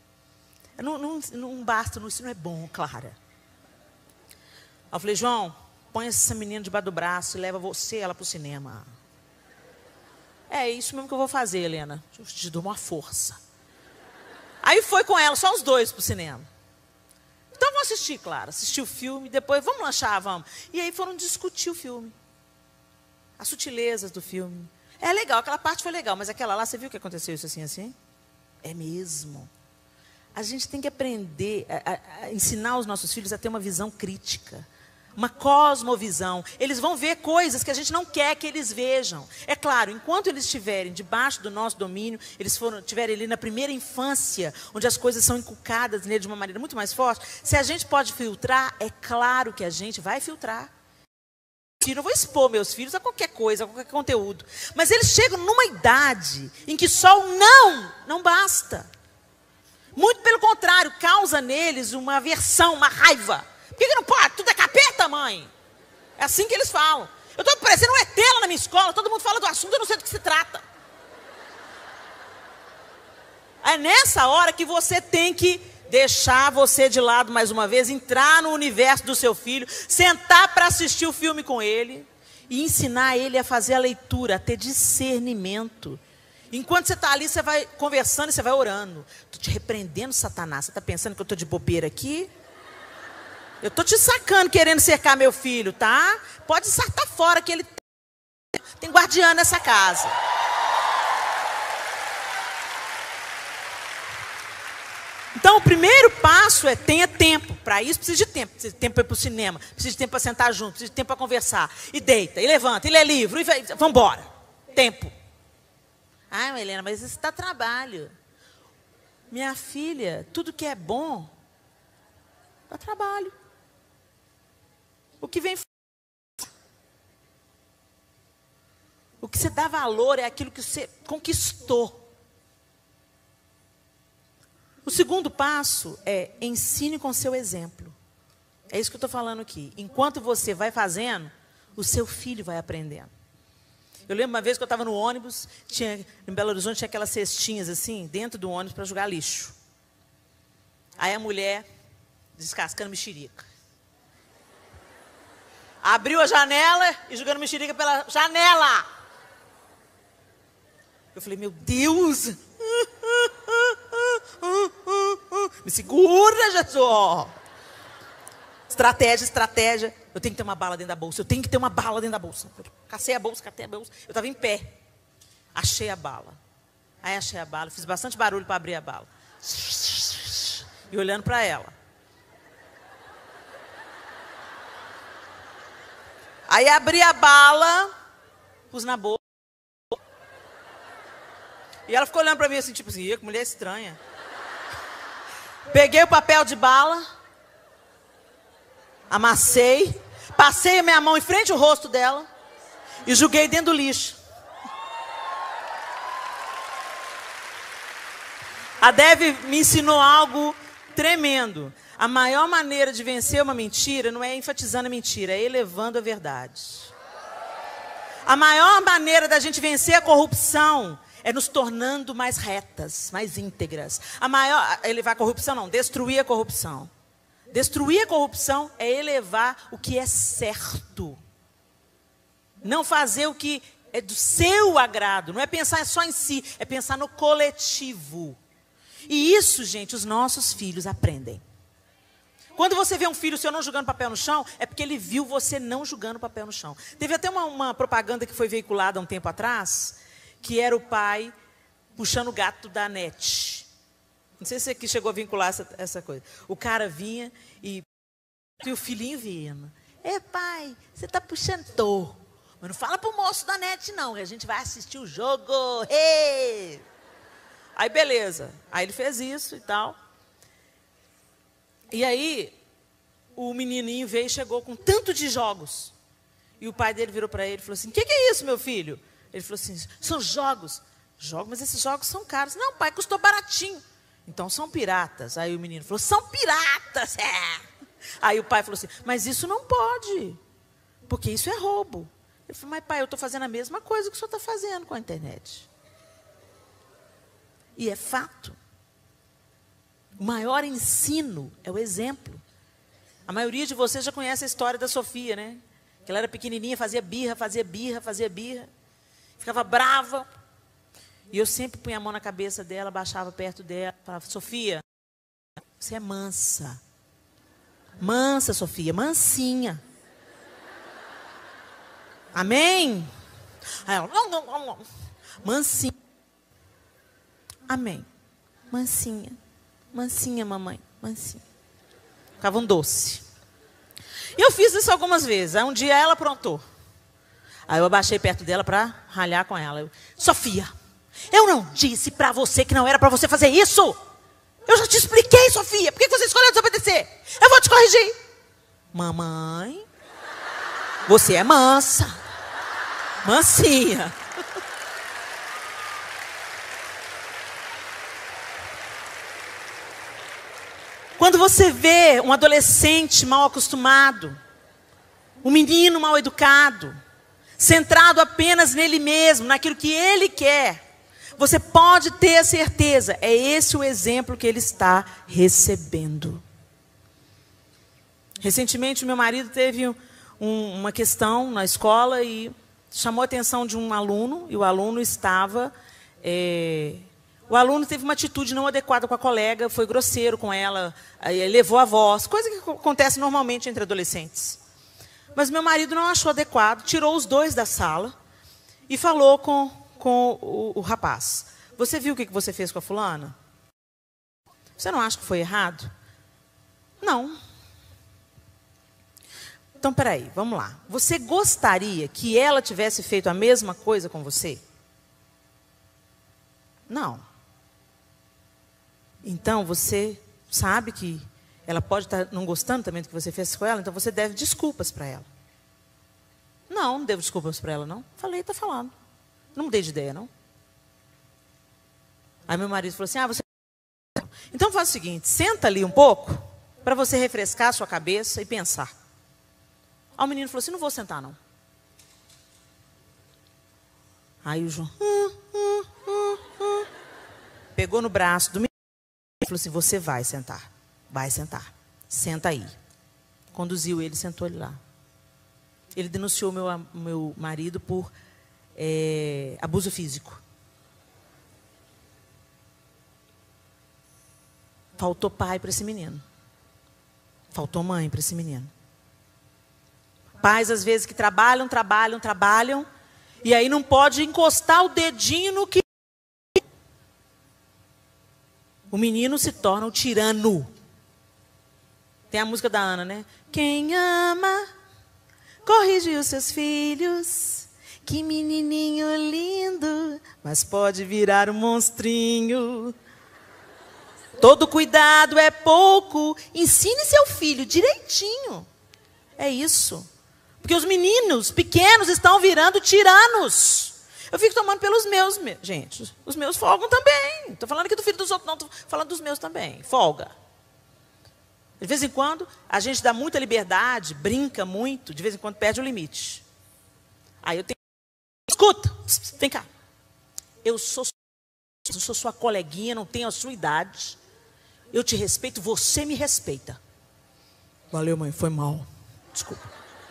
Não basta, isso não é bom, Clara. Aí eu falei, João, põe essa menina debaixo do braço e leva você e ela para o cinema. É isso mesmo que eu vou fazer, Helena. Eu te dou uma força. Aí foi com ela, só os dois para o cinema. Então vamos assistir, claro. Assistir o filme, depois vamos lanchar, vamos. E aí foram discutir o filme. As sutilezas do filme. É legal, aquela parte foi legal, mas aquela lá, você viu que aconteceu isso assim, assim? É mesmo. A gente tem que aprender a ensinar os nossos filhos a ter uma visão crítica. Uma cosmovisão. Eles vão ver coisas que a gente não quer que eles vejam. É claro, enquanto eles estiverem debaixo do nosso domínio, estiverem ali na primeira infância, onde as coisas são inculcadas nele de uma maneira muito mais forte, se a gente pode filtrar, é claro que a gente vai filtrar. Eu não vou expor meus filhos a qualquer coisa, a qualquer conteúdo. Mas eles chegam numa idade em que só o não basta. Muito pelo contrário, causa neles uma aversão, uma raiva. Por que não pode? Tudo é capeta, mãe. É assim que eles falam. Eu estou parecendo um ET lá na minha escola. Todo mundo fala do assunto, eu não sei do que se trata. É nessa hora que você tem que deixar você de lado mais uma vez, entrar no universo do seu filho, sentar para assistir o filme com ele e ensinar ele a fazer a leitura, a ter discernimento. Enquanto você está ali, você vai conversando e você vai orando. Estou te repreendendo, Satanás. Você está pensando que eu estou de bobeira aqui? Eu estou te sacando, querendo cercar meu filho, tá? Pode saltar fora, que ele tem guardiã nessa casa. Então, o primeiro passo é tenha tempo. Para isso, precisa de tempo. Precisa de tempo para ir para o cinema. Precisa de tempo para sentar junto. Precisa de tempo para conversar. E deita, e levanta, e lê livro. E vamos embora. Tempo. Ah, Helena, mas isso dá trabalho. Minha filha, tudo que é bom, dá trabalho. O que vem... O que você dá valor é aquilo que você conquistou. O segundo passo é ensine com seu exemplo. É isso que eu estou falando aqui. Enquanto você vai fazendo, o seu filho vai aprendendo. Eu lembro uma vez que eu estava no ônibus, em Belo Horizonte tinha aquelas cestinhas assim, dentro do ônibus para jogar lixo. Aí a mulher, descascando mexerica. Abriu a janela e jogando mexerica pela janela. Eu falei, meu Deus. Me segura, Jesus. Estratégia. Eu tenho que ter uma bala dentro da bolsa. Cacei a bolsa, catei a bolsa. Eu estava em pé. Achei a bala. Aí achei a bala. Fiz bastante barulho para abrir a bala. E olhando para ela. Aí abri a bala, pus na boca. E ela ficou olhando pra mim assim, tipo assim, que mulher estranha. Peguei o papel de bala, amassei, passei a minha mão em frente ao rosto dela e joguei dentro do lixo. A Dev me ensinou algo tremendo. A maior maneira de vencer uma mentira não é enfatizando a mentira, é elevando a verdade. A maior maneira da gente vencer a corrupção é nos tornando mais retas, mais íntegras. Elevar a corrupção não, destruir a corrupção. Destruir a corrupção é elevar o que é certo. Não fazer o que é do seu agrado. Não é pensar só em si, é pensar no coletivo. E isso, gente, os nossos filhos aprendem. Quando você vê um filho seu não jogando papel no chão, é porque ele viu você não jogando papel no chão. Teve até uma propaganda que foi veiculada há um tempo atrás, que era o pai puxando o gato da net. Não sei se você aqui chegou a vincular essa coisa. O cara vinha e o filhinho vindo. Pai, você está puxando? Tô. Mas não fala pro moço da net não, que a gente vai assistir o jogo. Hey! Aí beleza. Aí ele fez isso e tal. E aí o menininho veio e chegou com tanto de jogos. E o pai dele virou para ele e falou assim, o que é isso, meu filho? Ele falou assim, são jogos. Jogos, mas esses jogos são caros. Não, pai, custou baratinho. Então são piratas. Aí o menino falou, são piratas. É. Aí o pai falou assim, mas isso não pode, porque isso é roubo. Ele falou, mas pai, eu estou fazendo a mesma coisa que o senhor está fazendo com a internet. E é fato. O maior ensino é o exemplo. A maioria de vocês já conhece a história da Sofia, né? Que ela era pequenininha, fazia birra. Ficava brava. E eu sempre punha a mão na cabeça dela, baixava perto dela, falava, Sofia, você é mansa. Mansa, Sofia, mansinha. Amém? Aí ela, não. Mansinha. Amém. Mansinha. Mansinha, mamãe. Mansinha. Ficava um doce. E eu fiz isso algumas vezes. Aí um dia ela aprontou. Aí eu abaixei perto dela para ralhar com ela. Sofia, eu não disse para você que não era para você fazer isso. Eu já te expliquei, Sofia. Por que você escolheu desobedecer? Eu vou te corrigir. Mamãe, você é mansa. Mansinha. Quando você vê um adolescente mal acostumado, um menino mal educado, centrado apenas nele mesmo, naquilo que ele quer, você pode ter a certeza, é esse o exemplo que ele está recebendo. Recentemente, meu marido teve uma questão na escola e chamou a atenção de um aluno, e o aluno estava... O aluno teve uma atitude não adequada com a colega, foi grosseiro com ela, elevou a voz, coisa que acontece normalmente entre adolescentes. Mas meu marido não achou adequado, tirou os dois da sala e falou com o rapaz. Você viu o que você fez com a fulana? Você não acha que foi errado? Não. Então, peraí, vamos lá. Você gostaria que ela tivesse feito a mesma coisa com você? Não. Então, você sabe que ela pode estar não gostando também do que você fez com ela, então você deve desculpas para ela. Não devo desculpas para ela, não. Falei, está falando. Não mudei de ideia, não. Aí meu marido falou assim, você... Então faz o seguinte, senta ali um pouco, para você refrescar a sua cabeça e pensar. Aí o menino falou assim, não vou sentar, não. Aí o João... Pegou no braço do menino e falou assim, você vai sentar. Vai sentar. Senta aí. Conduziu ele, sentou ele lá. Ele denunciou meu marido por abuso físico. Faltou pai para esse menino. Faltou mãe para esse menino. Pais, às vezes, que trabalham, e aí não pode encostar o dedinho no que... O menino se torna um tirano. Tem a música da Ana, né? Quem ama, corrige os seus filhos. Que menininho lindo, mas pode virar um monstrinho. Todo cuidado é pouco. Ensine seu filho direitinho. É isso. Porque os meninos pequenos estão virando tiranos. Eu fico tomando pelos meus, gente. Os meus folgam também. Estou falando aqui do filho dos outros, não. Estou falando dos meus também. Folga. De vez em quando, a gente dá muita liberdade, brinca muito. De vez em quando, perde o limite. Aí eu tenho... Escuta, vem cá. Eu sou sua coleguinha, não tenho a sua idade. Eu te respeito, você me respeita. Valeu, mãe, foi mal. Desculpa.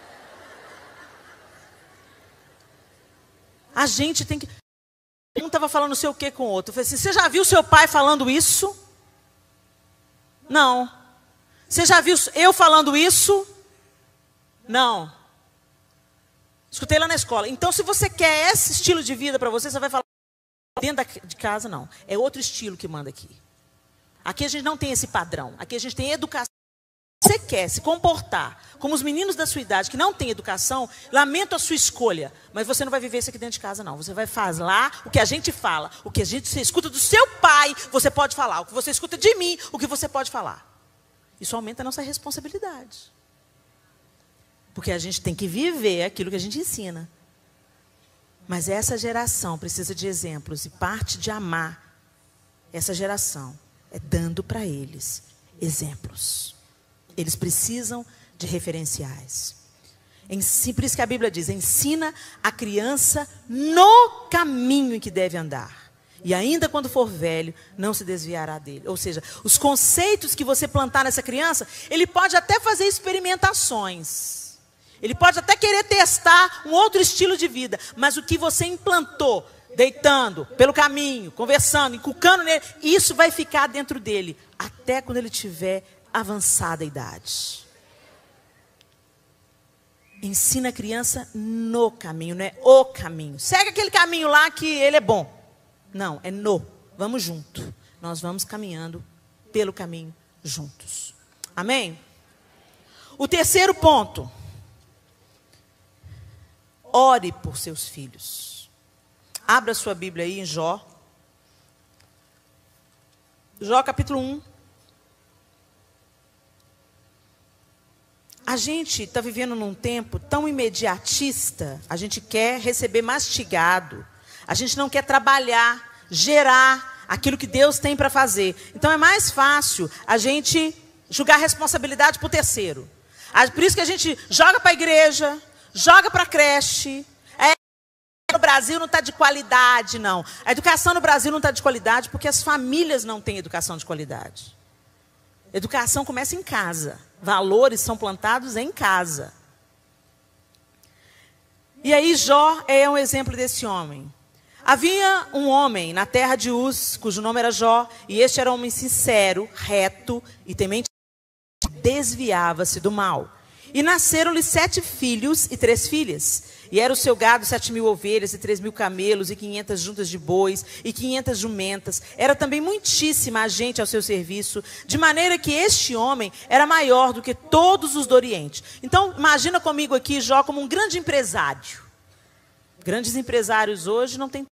A gente tem que... Um estava falando não sei o que com o outro. Eu falei assim, você já viu seu pai falando isso? Não. Você já viu eu falando isso? Não. Escutei lá na escola. Então, se você quer esse estilo de vida para você, você vai falar dentro de casa, não. É outro estilo que manda aqui. Aqui a gente não tem esse padrão. Aqui a gente tem educação. Se você quer se comportar como os meninos da sua idade que não têm educação, lamento a sua escolha. Mas você não vai viver isso aqui dentro de casa, não. Você vai fazer lá o que a gente fala. O que você escuta do seu pai, você pode falar. O que você escuta de mim, o que você pode falar. Isso aumenta a nossa responsabilidade. Porque a gente tem que viver aquilo que a gente ensina. Mas essa geração precisa de exemplos. E parte de amar essa geração é dando para eles exemplos. Eles precisam de referenciais. Por isso que a Bíblia diz, ensina a criança no caminho em que deve andar. E ainda quando for velho, não se desviará dele. Ou seja, os conceitos que você plantar nessa criança, ele pode até fazer experimentações. Ele pode até querer testar um outro estilo de vida. Mas o que você implantou, deitando, pelo caminho, conversando, inculcando nele, isso vai ficar dentro dele. Até quando ele tiver avançada idade. Ensina a criança no caminho, não é o caminho. Segue aquele caminho lá que ele é bom. Não, é no. Vamos junto. Nós vamos caminhando pelo caminho juntos. Amém? O terceiro ponto. Ore por seus filhos. Abra sua Bíblia aí em Jó. Jó capítulo 1. A gente está vivendo num tempo tão imediatista. A gente quer receber mastigado. A gente não quer trabalhar, gerar aquilo que Deus tem para fazer. Então é mais fácil a gente jogar a responsabilidade para o terceiro. Por isso que a gente joga para a igreja, joga para a creche. No Brasil não está de qualidade, não. A educação no Brasil não está de qualidade porque as famílias não têm educação de qualidade. Educação começa em casa. Valores são plantados em casa. E aí Jó é um exemplo desse homem. Havia um homem na terra de Uz, cujo nome era Jó, e este era um homem sincero, reto e temente, desviava-se do mal. E nasceram-lhe 7 filhos e 3 filhas. E era o seu gado 7.000 ovelhas e 3.000 camelos e 500 juntas de bois e 500 jumentas. Era também muitíssima a gente ao seu serviço, de maneira que este homem era maior do que todos os do Oriente. Então, imagina comigo aqui Jó como um grande empresário. Grandes empresários hoje não têm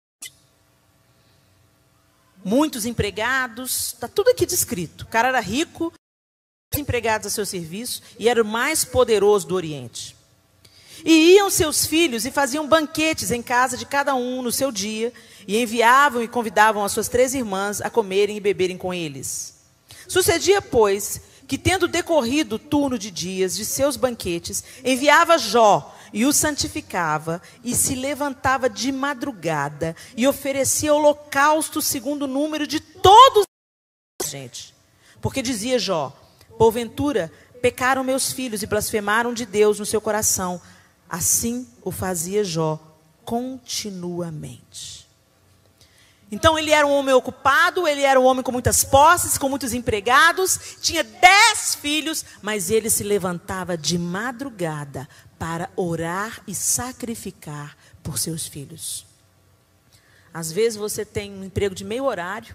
muitos empregados, está tudo aqui descrito. O cara era rico, empregados a seu serviço, e era o mais poderoso do Oriente. E iam seus filhos e faziam banquetes em casa de cada um no seu dia, e enviavam e convidavam as suas 3 irmãs a comerem e beberem com eles. Sucedia, pois, que tendo decorrido o turno de dias de seus banquetes, enviava Jó e o santificava, e se levantava de madrugada, e oferecia holocausto segundo o número de todos os gente. Porque dizia Jó, porventura pecaram meus filhos e blasfemaram de Deus no seu coração. Assim o fazia Jó continuamente. Então ele era um homem ocupado, ele era um homem com muitas posses, com muitos empregados, tinha 10 filhos, mas ele se levantava de madrugada para orar e sacrificar por seus filhos. Às vezes você tem um emprego de meio horário,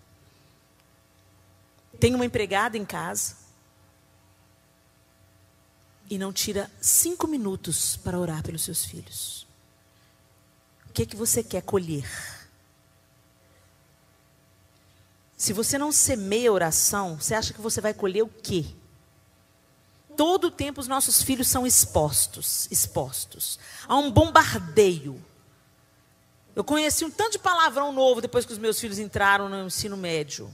tem uma empregada em casa e não tira 5 minutos para orar pelos seus filhos. que você quer colher? Se você não semeia oração, você acha que você vai colher o quê? Todo o tempo os nossos filhos são expostos. Há um bombardeio. Eu conheci um tanto de palavrão novo depois que os meus filhos entraram no ensino médio.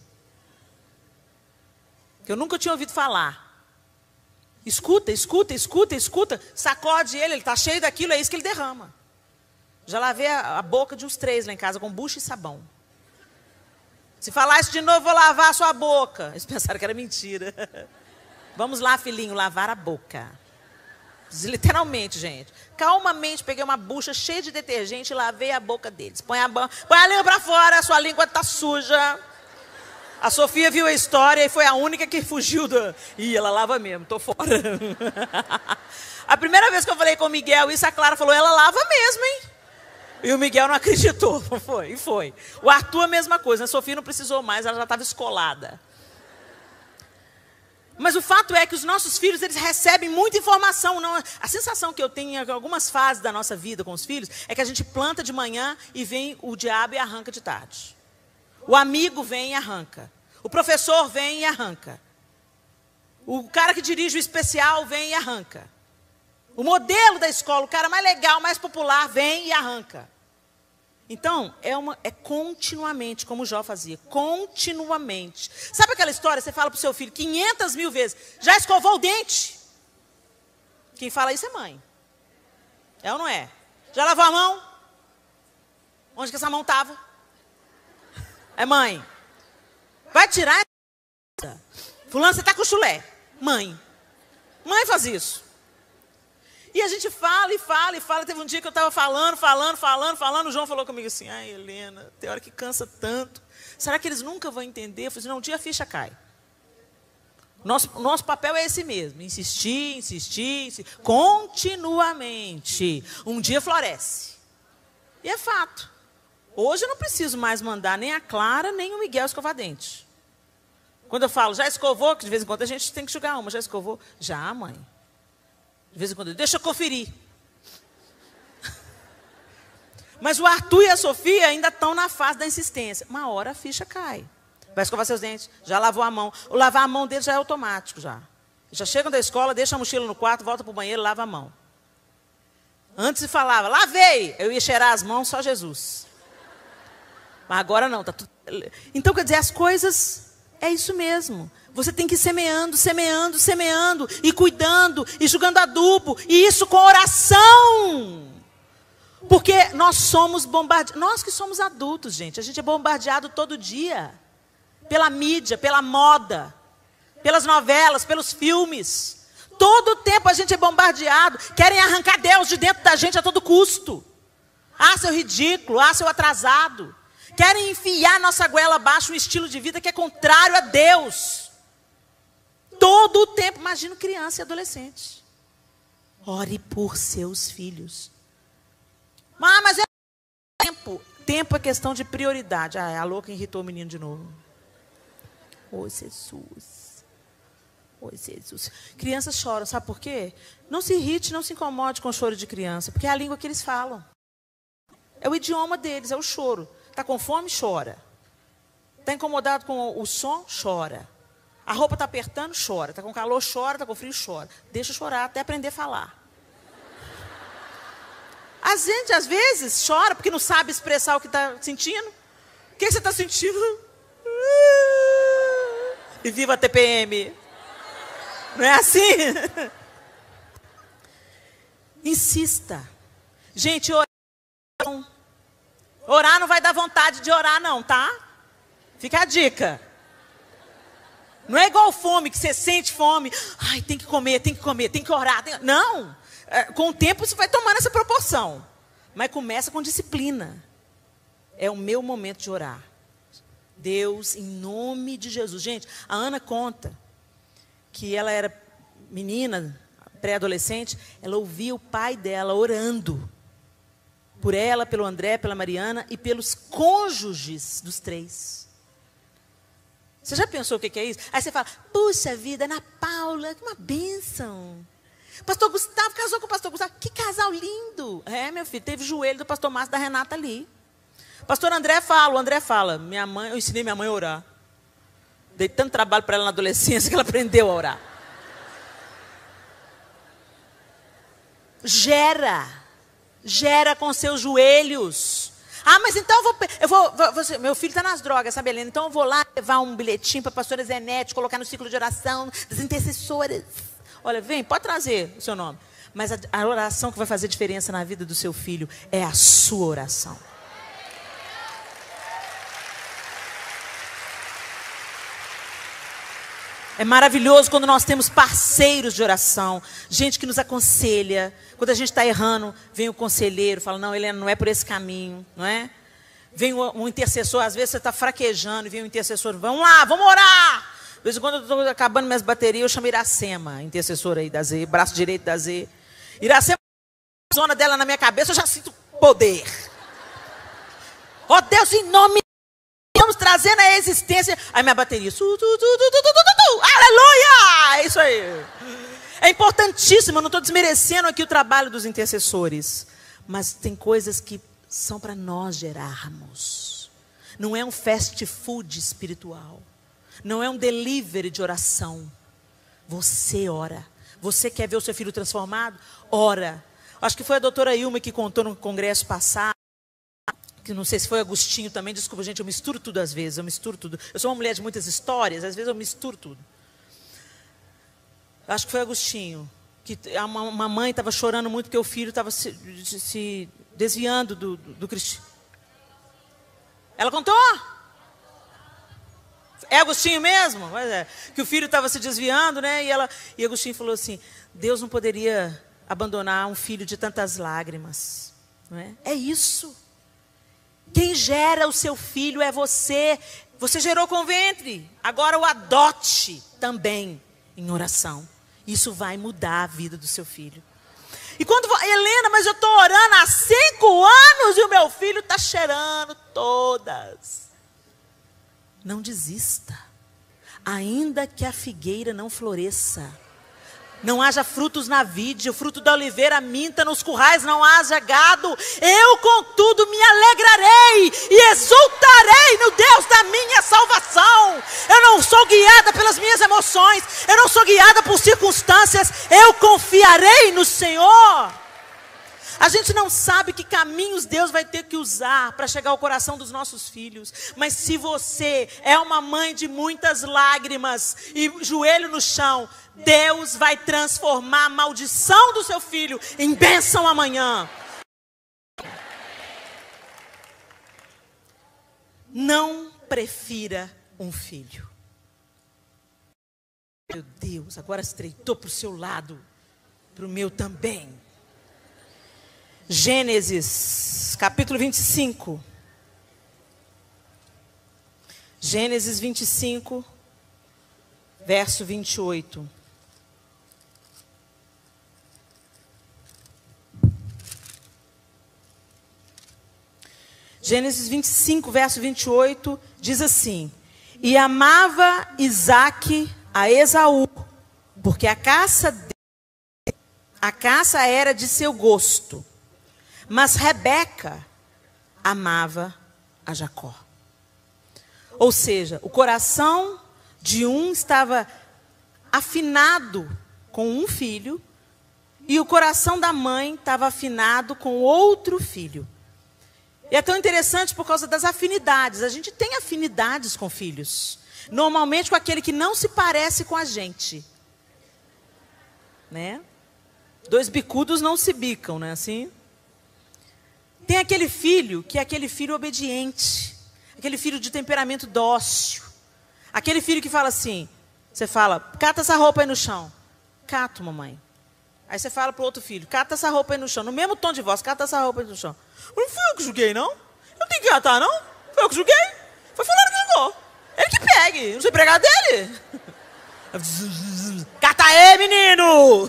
Que eu nunca tinha ouvido falar. Escuta, sacode ele está cheio daquilo, é isso que ele derrama. Já lavei a boca de uns 3 lá em casa com bucha e sabão. Se falar isso de novo, vou lavar a sua boca. Eles pensaram que era mentira. Vamos lá, filhinho, lavar a boca. Literalmente, gente. Calmamente, peguei uma bucha cheia de detergente e lavei a boca deles. Põe a língua para fora, a sua língua está suja. A Sofia viu a história e foi a única que fugiu do... Ih, ela lava mesmo, tô fora. A primeira vez que eu falei com o Miguel isso, a Clara falou, ela lava mesmo, hein? E o Miguel não acreditou. Foi. O Arthur, a mesma coisa. A Sofia não precisou mais, ela já estava escolada. Mas o fato é que os nossos filhos, eles recebem muita informação. Não, a sensação que eu tenho em algumas fases da nossa vida com os filhos é que a gente planta de manhã e vem o diabo e arranca de tarde. O amigo vem e arranca. O professor vem e arranca. O cara que dirige o especial vem e arranca. O modelo da escola, o cara mais legal, mais popular, vem e arranca. Então, é continuamente, como o Jó fazia, continuamente. Sabe aquela história, você fala para o seu filho 500 mil vezes, já escovou o dente? Quem fala isso é mãe. É ou não é? Já lavou a mão? Onde que essa mão estava? É mãe. Vai tirar essa? Fulano, você está com chulé. Mãe. Mãe faz isso. E a gente fala. Teve um dia que eu estava falando. O João falou comigo assim, ai, Helena, tem hora que cansa tanto. Será que eles nunca vão entender? Eu falei assim, não, um dia a ficha cai. Nosso papel é esse mesmo. Insistir. Continuamente. Um dia floresce. E é fato. Hoje eu não preciso mais mandar nem a Clara, nem o Miguel escovar dente. Quando eu falo, já escovou, que de vez em quando a gente tem que jogar uma, já escovou? Já, mãe. De vez em quando, deixa eu conferir. Mas o Arthur e a Sofia ainda estão na fase da insistência. Uma hora a ficha cai. Vai escovar seus dentes, já lavou a mão. O lavar a mão deles já é automático, já. Já chegam da escola, deixam a mochila no quarto, volta para o banheiro, lava a mão. Antes se falava, lavei. Eu ia cheirar as mãos, só Jesus. Mas agora não. Tá tudo... Então, quer dizer, as coisas, é isso mesmo. Você tem que ir semeando, e cuidando, e jogando adubo, e isso com oração. Porque nós somos bombardeados, nós que somos adultos, gente, a gente é bombardeado todo dia. Pela mídia, pela moda, pelas novelas, pelos filmes. Todo o tempo a gente é bombardeado, querem arrancar Deus de dentro da gente a todo custo. Ah, seu ridículo, ah, seu atrasado. Querem enfiar nossa goela abaixo um estilo de vida que é contrário a Deus. Todo o tempo, imagino criança e adolescente. Ore por seus filhos. Ah, mas é tempo. Tempo é questão de prioridade. Ah, é a louca irritou o menino de novo. Oi, Jesus. Oi, Jesus. Crianças choram, sabe por quê? Não se irrite, não se incomode com o choro de criança, porque é a língua que eles falam. É o idioma deles, é o choro. Está com fome, chora. Está incomodado com o som, chora. A roupa está apertando, chora. Está com calor, chora. Está com frio, chora. Deixa chorar até aprender a falar. A gente, às vezes, chora porque não sabe expressar o que está sentindo. O que você está sentindo? E viva a TPM. Não é assim? Insista. Gente, orar não vai dar vontade de orar, não, tá? Fica a dica. Não é igual fome, que você sente fome. Ai, tem que comer, tem que orar. Não. Com o tempo isso vai tomando essa proporção. Mas começa com disciplina. É o meu momento de orar. Deus, em nome de Jesus. Gente, a Ana conta que ela era menina, pré-adolescente, ela ouvia o pai dela orando. Por ela, pelo André, pela Mariana e pelos cônjuges dos 3. Você já pensou o que é isso? Aí você fala, puxa vida, Ana Paula, que uma bênção. Pastor Gustavo casou com o pastor Gustavo, que casal lindo. Meu filho, teve joelho do pastor Márcio da Renata ali. Pastor André fala, eu ensinei minha mãe a orar. Dei tanto trabalho para ela na adolescência que ela aprendeu a orar. Gera com seus joelhos. Mas então meu filho está nas drogas, sabe, Helena? Então eu vou lá levar um bilhetinho para a pastora Zenete, colocar no ciclo de oração das intercessoras. Olha, vem, pode trazer o seu nome. Mas a oração que vai fazer diferença na vida do seu filho é a sua oração. É maravilhoso quando nós temos parceiros de oração, gente que nos aconselha. Quando a gente está errando, vem o conselheiro, fala, não, Helena, não é por esse caminho, não é? Vem um intercessor, às vezes você está fraquejando, e vem um intercessor, vamos lá, vamos orar. De vez em quando eu estou acabando minhas baterias, eu chamo Iracema, intercessora aí da Z, braço direito da Z. Iracema, a zona dela na minha cabeça, eu já sinto poder. Ó Deus, em nome de Deus, trazendo a existência. Aí minha bateria, aleluia! É isso aí. É importantíssimo, eu não estou desmerecendo aqui o trabalho dos intercessores. Mas tem coisas que são para nós gerarmos. Não é um fast food espiritual. Não é um delivery de oração. Você ora. Você quer ver o seu filho transformado? Ora. Acho que foi a doutora Ilma que contou no congresso passado. Que não sei se foi Agostinho também. Desculpa, gente, eu misturo tudo às vezes. Eu misturo tudo. Eu sou uma mulher de muitas histórias. Às vezes eu misturo tudo. Acho que foi Agostinho. Que uma mãe estava chorando muito porque o filho estava se desviando do cristiano. Ela contou? É Agostinho mesmo? Pois é. Que o filho estava se desviando, né? E Agostinho falou assim, Deus não poderia abandonar um filho de tantas lágrimas. Não é? É isso. Quem gera o seu filho é você. Você gerou com o ventre. Agora o adote também em oração. Isso vai mudar a vida do seu filho. E quando, Helena, mas eu estou orando há 5 anos e o meu filho está cheirando todas. Não desista. Ainda que a figueira não floresça, não haja frutos na vide, o fruto da oliveira minta, nos currais não haja gado, eu contudo me alegrarei e exultarei no Deus da minha salvação. Eu não sou guiada pelas minhas emoções, eu não sou guiada por circunstâncias, eu confiarei no Senhor. A gente não sabe que caminhos Deus vai ter que usar para chegar ao coração dos nossos filhos. Mas se você é uma mãe de muitas lágrimas e joelho no chão, Deus vai transformar a maldição do seu filho em bênção amanhã. Não prefira um filho. Meu Deus, agora estreitou para o seu lado, para o meu também. Gênesis, capítulo 25. Gênesis 25, verso 28. Gênesis 25, verso 28, diz assim: E amava Isaque a Esaú, porque a caça era de seu gosto. Mas Rebeca amava a Jacó. Ou seja, o coração de um estava afinado com um filho e o coração da mãe estava afinado com outro filho. E é tão interessante por causa das afinidades. A gente tem afinidades com filhos. Normalmente com aquele que não se parece com a gente. Né? 2 bicudos não se bicam, não é assim? Tem aquele filho que é aquele filho obediente, aquele filho de temperamento dócil, aquele filho que fala assim, você fala, cata essa roupa aí no chão. Cato, mamãe. Aí você fala para o outro filho, cata essa roupa aí no chão, no mesmo tom de voz, cata essa roupa aí no chão. Não fui eu que julguei, não? Eu não tenho que catar, não? Foi eu que julguei? Foi fulano que julgou. Ele que pegue, eu não sou empregado dele. Cata aí, menino!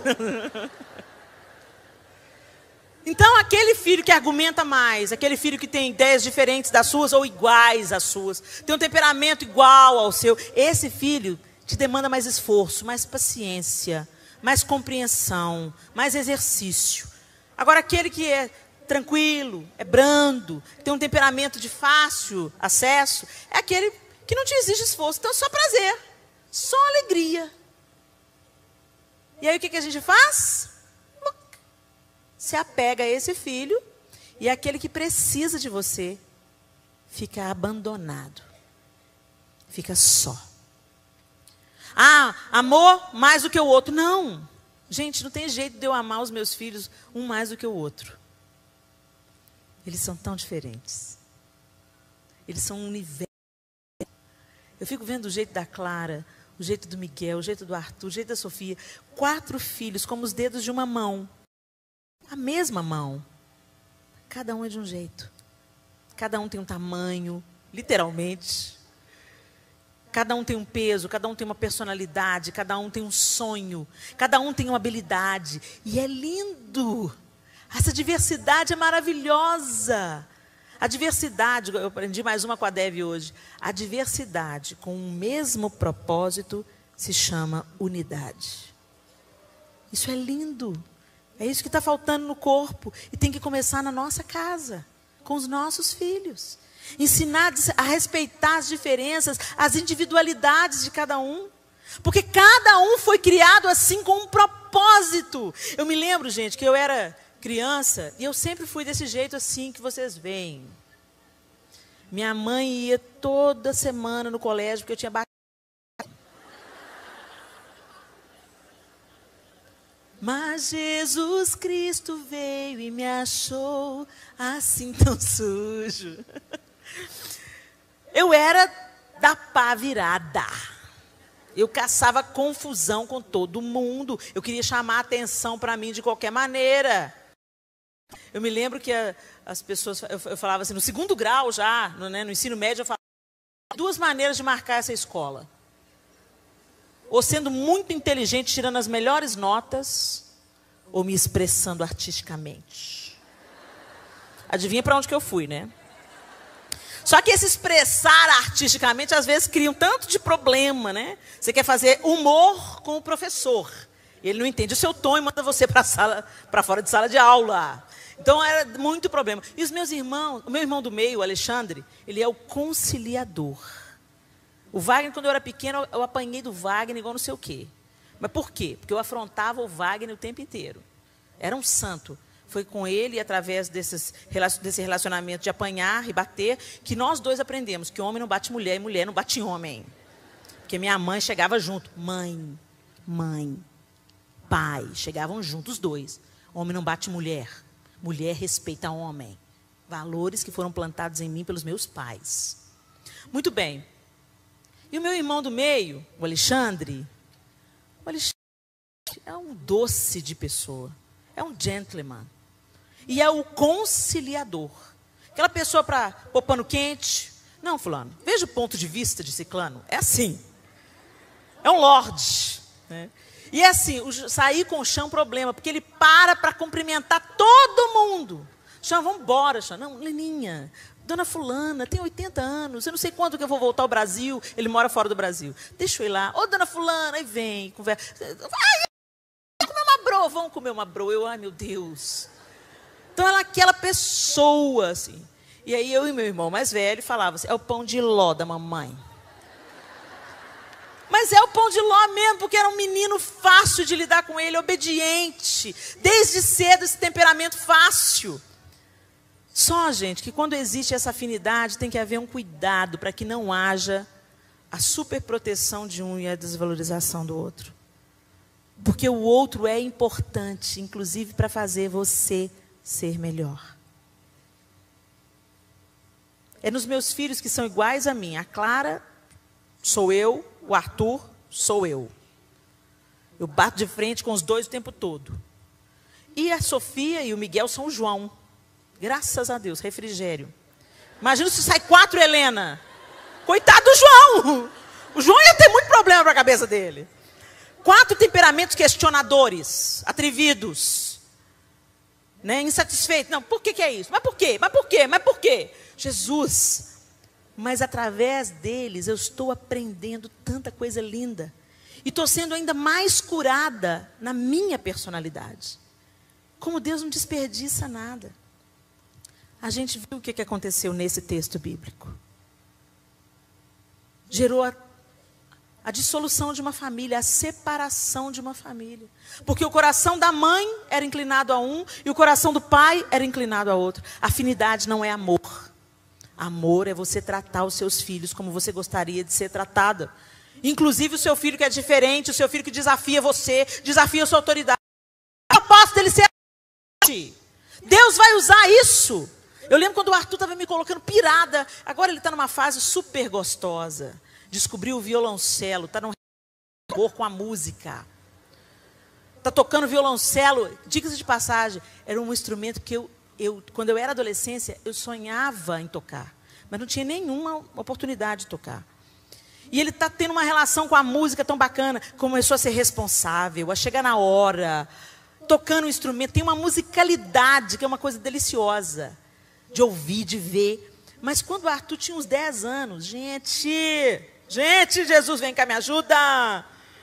Então, aquele filho que argumenta mais, aquele filho que tem ideias diferentes das suas ou iguais às suas, tem um temperamento igual ao seu, esse filho te demanda mais esforço, mais paciência, mais compreensão, mais exercício. Agora, aquele que tranquilo, é brando, tem um temperamento de fácil acesso, é aquele que não te exige esforço. Então, só prazer, só alegria. E aí, o que a gente faz? Se apega a esse filho, e aquele que precisa de você fica abandonado, fica só. Ah, amor mais do que o outro. Não. Gente, não tem jeito de eu amar os meus filhos um mais do que o outro. Eles são tão diferentes. Eles são um universo. Eu fico vendo o jeito da Clara, o jeito do Miguel, o jeito do Arthur, o jeito da Sofia. 4 filhos, como os dedos de uma mão. A mesma mão. Cada um é de um jeito. Cada um tem um tamanho, literalmente. Cada um tem um peso, cada um tem uma personalidade, cada um tem um sonho, cada um tem uma habilidade. E é lindo. Essa diversidade é maravilhosa. A diversidade, eu aprendi mais uma com a Dev hoje. A diversidade com o mesmo propósito se chama unidade. Isso é lindo. É isso que está faltando no corpo. E tem que começar na nossa casa, com os nossos filhos. Ensinar a respeitar as diferenças, as individualidades de cada um. Porque cada um foi criado assim com um propósito. Eu me lembro, gente, que eu era criança e eu sempre fui desse jeito assim que vocês veem. Minha mãe ia toda semana no colégio porque eu tinha batido. Mas Jesus Cristo veio e me achou assim tão sujo. Eu era da pá virada. Eu caçava confusão com todo mundo. Eu queria chamar a atenção para mim de qualquer maneira. Eu me lembro que as pessoas, eu falava assim, no 2º grau já, no ensino médio, eu falava 2 maneiras de marcar essa escola. Ou sendo muito inteligente, tirando as melhores notas, ou me expressando artisticamente. Adivinha para onde que eu fui, né? Só que esse expressar artisticamente, às vezes, cria um tanto de problema, né? Você quer fazer humor com o professor. Ele não entende o seu tom e manda você para fora de sala de aula. Então, era muito problema. E os meus irmãos, o meu irmão do meio, o Alexandre, ele é o conciliador. O Wagner, quando eu era pequeno, eu apanhei do Wagner igual não sei o quê. Mas por quê? Porque eu afrontava o Wagner o tempo inteiro. Era um santo. Foi com ele, através desse relacionamento de apanhar e bater, que nós 2 aprendemos que homem não bate mulher e mulher não bate homem. Porque minha mãe chegava junto. Mãe, pai, chegavam juntos os 2. Homem não bate mulher. Mulher respeita homem. Valores que foram plantados em mim pelos meus pais. Muito bem. E o meu irmão do meio, o Alexandre é um doce de pessoa. É um gentleman. E é o conciliador. Aquela pessoa para pôr pano quente. Não, fulano, veja o ponto de vista de ciclano. É assim. É um lorde. Né? E é assim, sair com o chão é um problema, porque ele para cumprimentar todo mundo. Chama, vamos embora, chama. Não, Leninha, dona fulana, tem 80 anos, eu não sei quando que eu vou voltar ao Brasil. Ele mora fora do Brasil. Deixa eu ir lá. Ô, dona fulana, aí vem, conversa. Ai, comer uma bro, vamos comer uma bro. Ai, meu Deus. Então, ela é aquela pessoa, assim. E aí, eu e meu irmão mais velho falava assim, é o pão de ló da mamãe. Mas é o pão de ló mesmo, porque era um menino fácil de lidar com ele, obediente. Desde cedo, esse temperamento fácil. Só, gente, que quando existe essa afinidade, tem que haver um cuidado para que não haja a superproteção de um e a desvalorização do outro. Porque o outro é importante, inclusive para fazer você ser melhor. É nos meus filhos que são iguais a mim. A Clara sou eu, o Arthur sou eu. Eu bato de frente com os 2 o tempo todo. E a Sofia e o Miguel são o João. Graças a Deus, refrigério. Imagina se sai 4 Helena. Coitado do João. O João ia ter muito problema para a cabeça dele. 4 temperamentos questionadores, atrevidos. Né? Insatisfeitos. Não, por que é isso? Mas por quê? Mas por quê? Mas por quê? Jesus. Mas através deles eu estou aprendendo tanta coisa linda. E estou sendo ainda mais curada na minha personalidade. Como Deus não desperdiça nada. A gente viu o que aconteceu nesse texto bíblico. Gerou a dissolução de uma família, a separação de uma família. Porque o coração da mãe era inclinado a um e o coração do pai era inclinado a outro. Afinidade não é amor. Amor é você tratar os seus filhos como você gostaria de ser tratada. Inclusive o seu filho que é diferente, o seu filho que desafia você, desafia a sua autoridade. O propósito dele ser Deus vai usar isso. Eu lembro quando o Arthur estava me colocando pirada. Agora ele está numa fase super gostosa. Descobriu o violoncelo, está num amor com a música. Está tocando violoncelo. Diga-se de passagem, era um instrumento que quando eu era adolescência, eu sonhava em tocar. Mas não tinha nenhuma oportunidade de tocar. E ele está tendo uma relação com a música tão bacana. Começou a ser responsável, a chegar na hora, tocando o instrumento. Tem uma musicalidade que é uma coisa deliciosa. De ouvir, de ver. Mas quando o Arthur tinha uns 10 anos, gente, Jesus, vem cá, me ajuda.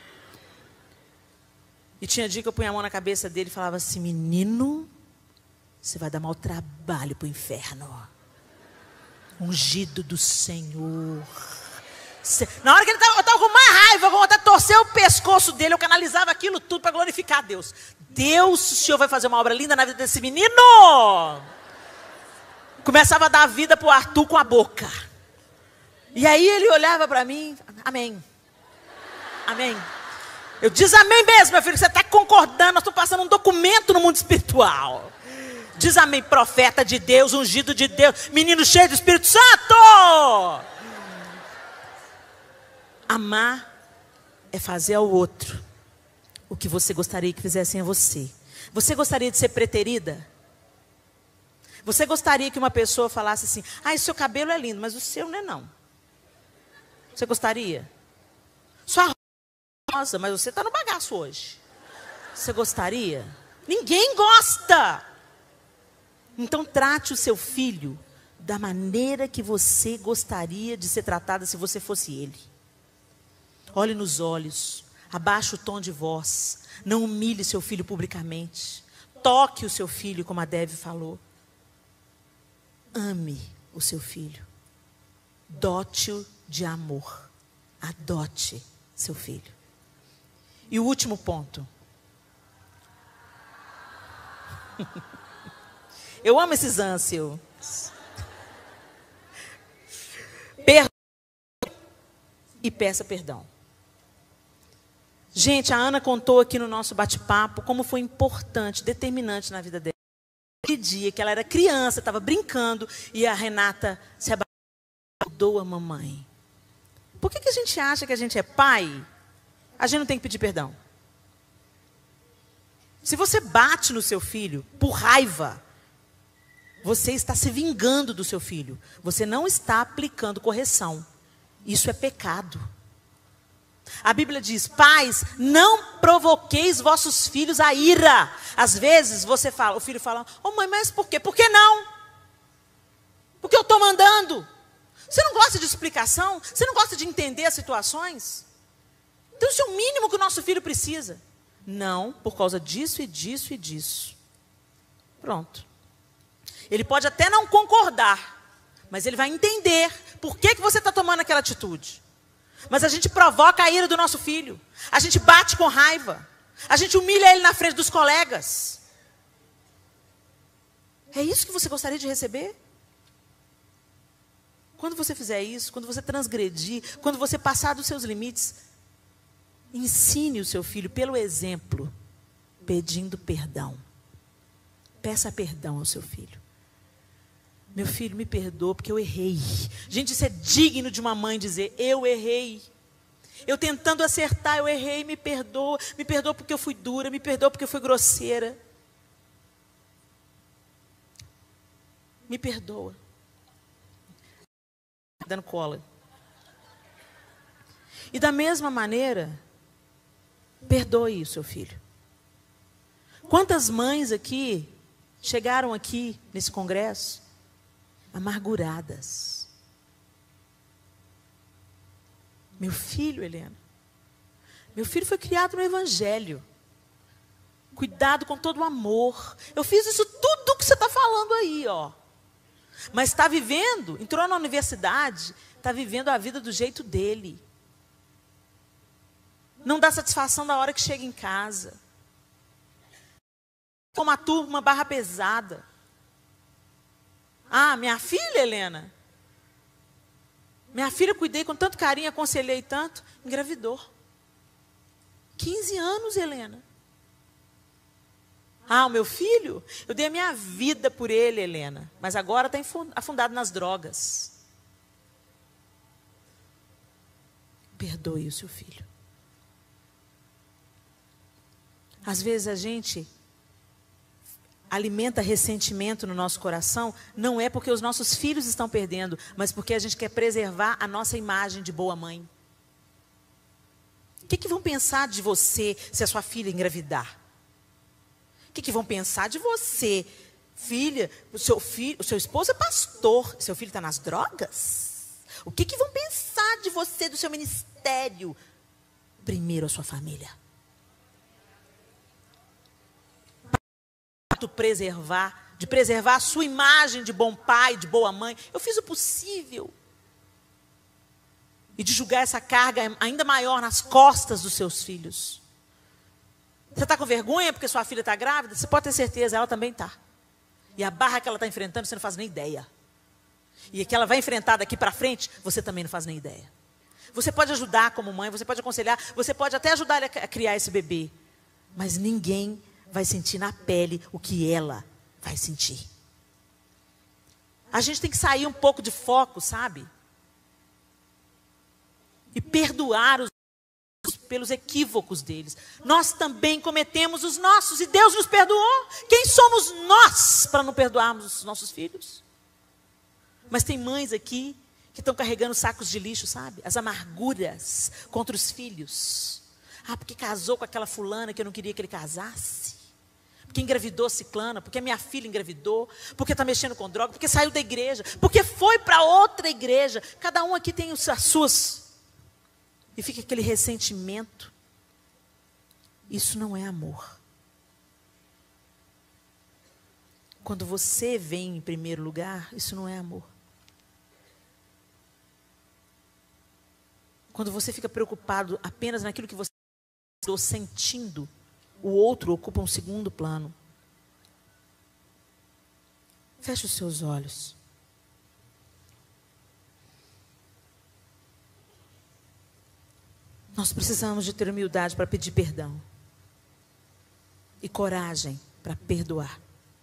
E tinha dia que eu punha a mão na cabeça dele e falava assim, menino, você vai dar mau trabalho pro inferno. Ungido do Senhor. Na hora que eu estava com mais raiva, com vontade de torcer o pescoço dele, eu canalizava aquilo tudo para glorificar a Deus. Deus, o Senhor vai fazer uma obra linda na vida desse menino. Começava a dar vida para o Arthur com a boca. E aí ele olhava para mim, amém. Amém. Eu disse amém mesmo, meu filho, você está concordando, nós estamos passando um documento no mundo espiritual. Diz amém, profeta de Deus, ungido de Deus, menino cheio do Espírito Santo. Amar é fazer ao outro o que você gostaria que fizessem a você. Você gostaria de ser preterida? Você gostaria que uma pessoa falasse assim, ah, seu cabelo é lindo, mas o seu não é não. Você gostaria? Sua rosa, mas você está no bagaço hoje. Você gostaria? Ninguém gosta. Então trate o seu filho da maneira que você gostaria de ser tratada se você fosse ele. Olhe nos olhos, abaixe o tom de voz, não humilhe seu filho publicamente. Toque o seu filho como a Debbie falou. Ame o seu filho. Dote-o de amor. Adote seu filho. E o último ponto. Eu amo esses ânsios. Perdoe e peça perdão. Gente, a Ana contou aqui no nosso bate-papo como foi importante, determinante na vida dela. Aquele dia que ela era criança, estava brincando, e a Renata se abraçou, perdoa a mamãe. Por que a gente acha que a gente é pai? A gente não tem que pedir perdão. Se você bate no seu filho por raiva, você está se vingando do seu filho. Você não está aplicando correção. Isso é pecado. A Bíblia diz, pais, não provoqueis vossos filhos a ira. Às vezes você fala, o filho fala, oh mãe, mas por quê? Por que não? Porque eu estou mandando. Você não gosta de explicação? Você não gosta de entender as situações? Então isso é o mínimo que o nosso filho precisa. Não, por causa disso e disso e disso. Pronto. Ele pode até não concordar, mas ele vai entender por que você está tomando aquela atitude. Mas a gente provoca a ira do nosso filho. A gente bate com raiva. A gente humilha ele na frente dos colegas. É isso que você gostaria de receber? Quando você fizer isso, quando você transgredir, quando você passar dos seus limites, ensine o seu filho pelo exemplo, pedindo perdão. Peça perdão ao seu filho. Meu filho, me perdoa porque eu errei. Gente, isso é digno de uma mãe dizer, eu errei. Eu tentando acertar, eu errei, me perdoa. Me perdoa porque eu fui dura, me perdoa porque eu fui grosseira. Me perdoa. Dando cola. E da mesma maneira, perdoe o seu filho. Quantas mães aqui chegaram aqui nesse congresso amarguradas? Meu filho, Helena, meu filho foi criado no Evangelho, cuidado com todo o amor. Eu fiz isso tudo que você está falando aí, ó. Mas está vivendo, entrou na universidade, está vivendo a vida do jeito dele. Não dá satisfação na hora que chega em casa. Com uma turma barra pesada. Ah, minha filha, Helena. Minha filha, cuidei com tanto carinho, aconselhei tanto, engravidou. 15 anos, Helena. Ah, o meu filho, eu dei a minha vida por ele, Helena. Mas agora está afundado nas drogas. Perdoe o seu filho. Às vezes a gente alimenta ressentimento no nosso coração, não é porque os nossos filhos estão perdendo, mas porque a gente quer preservar a nossa imagem de boa mãe. O que vão pensar de você se a sua filha engravidar? O que vão pensar de você, filha? O seu esposo é pastor, seu filho está nas drogas? O que vão pensar de você, do seu ministério? Primeiro a sua família. De preservar a sua imagem de bom pai, de boa mãe. Eu fiz o possível. E de julgar essa carga ainda maior nas costas dos seus filhos. Você está com vergonha porque sua filha está grávida? Você pode ter certeza, ela também está. E a barra que ela está enfrentando, você não faz nem ideia. E a que ela vai enfrentar daqui para frente, você também não faz nem ideia. Você pode ajudar como mãe, você pode aconselhar, você pode até ajudar a criar esse bebê. Mas ninguém vai sentir na pele o que ela vai sentir. A gente tem que sair um pouco de foco, sabe? E perdoar os pelos equívocos deles. Nós também cometemos os nossos e Deus nos perdoou. Quem somos nós para não perdoarmos os nossos filhos? Mas tem mães aqui que estão carregando sacos de lixo, sabe? As amarguras contra os filhos. Ah, porque casou com aquela fulana que eu não queria que ele casasse. Porque engravidou ciclana, porque a minha filha engravidou, porque está mexendo com droga, porque saiu da igreja, porque foi para outra igreja. Cada um aqui tem as suas. E fica aquele ressentimento. Isso não é amor. Quando você vem em primeiro lugar, isso não é amor. Quando você fica preocupado apenas naquilo que você está sentindo, o outro ocupa um segundo plano. Feche os seus olhos. Nós precisamos de ter humildade para pedir perdão. E coragem para perdoar.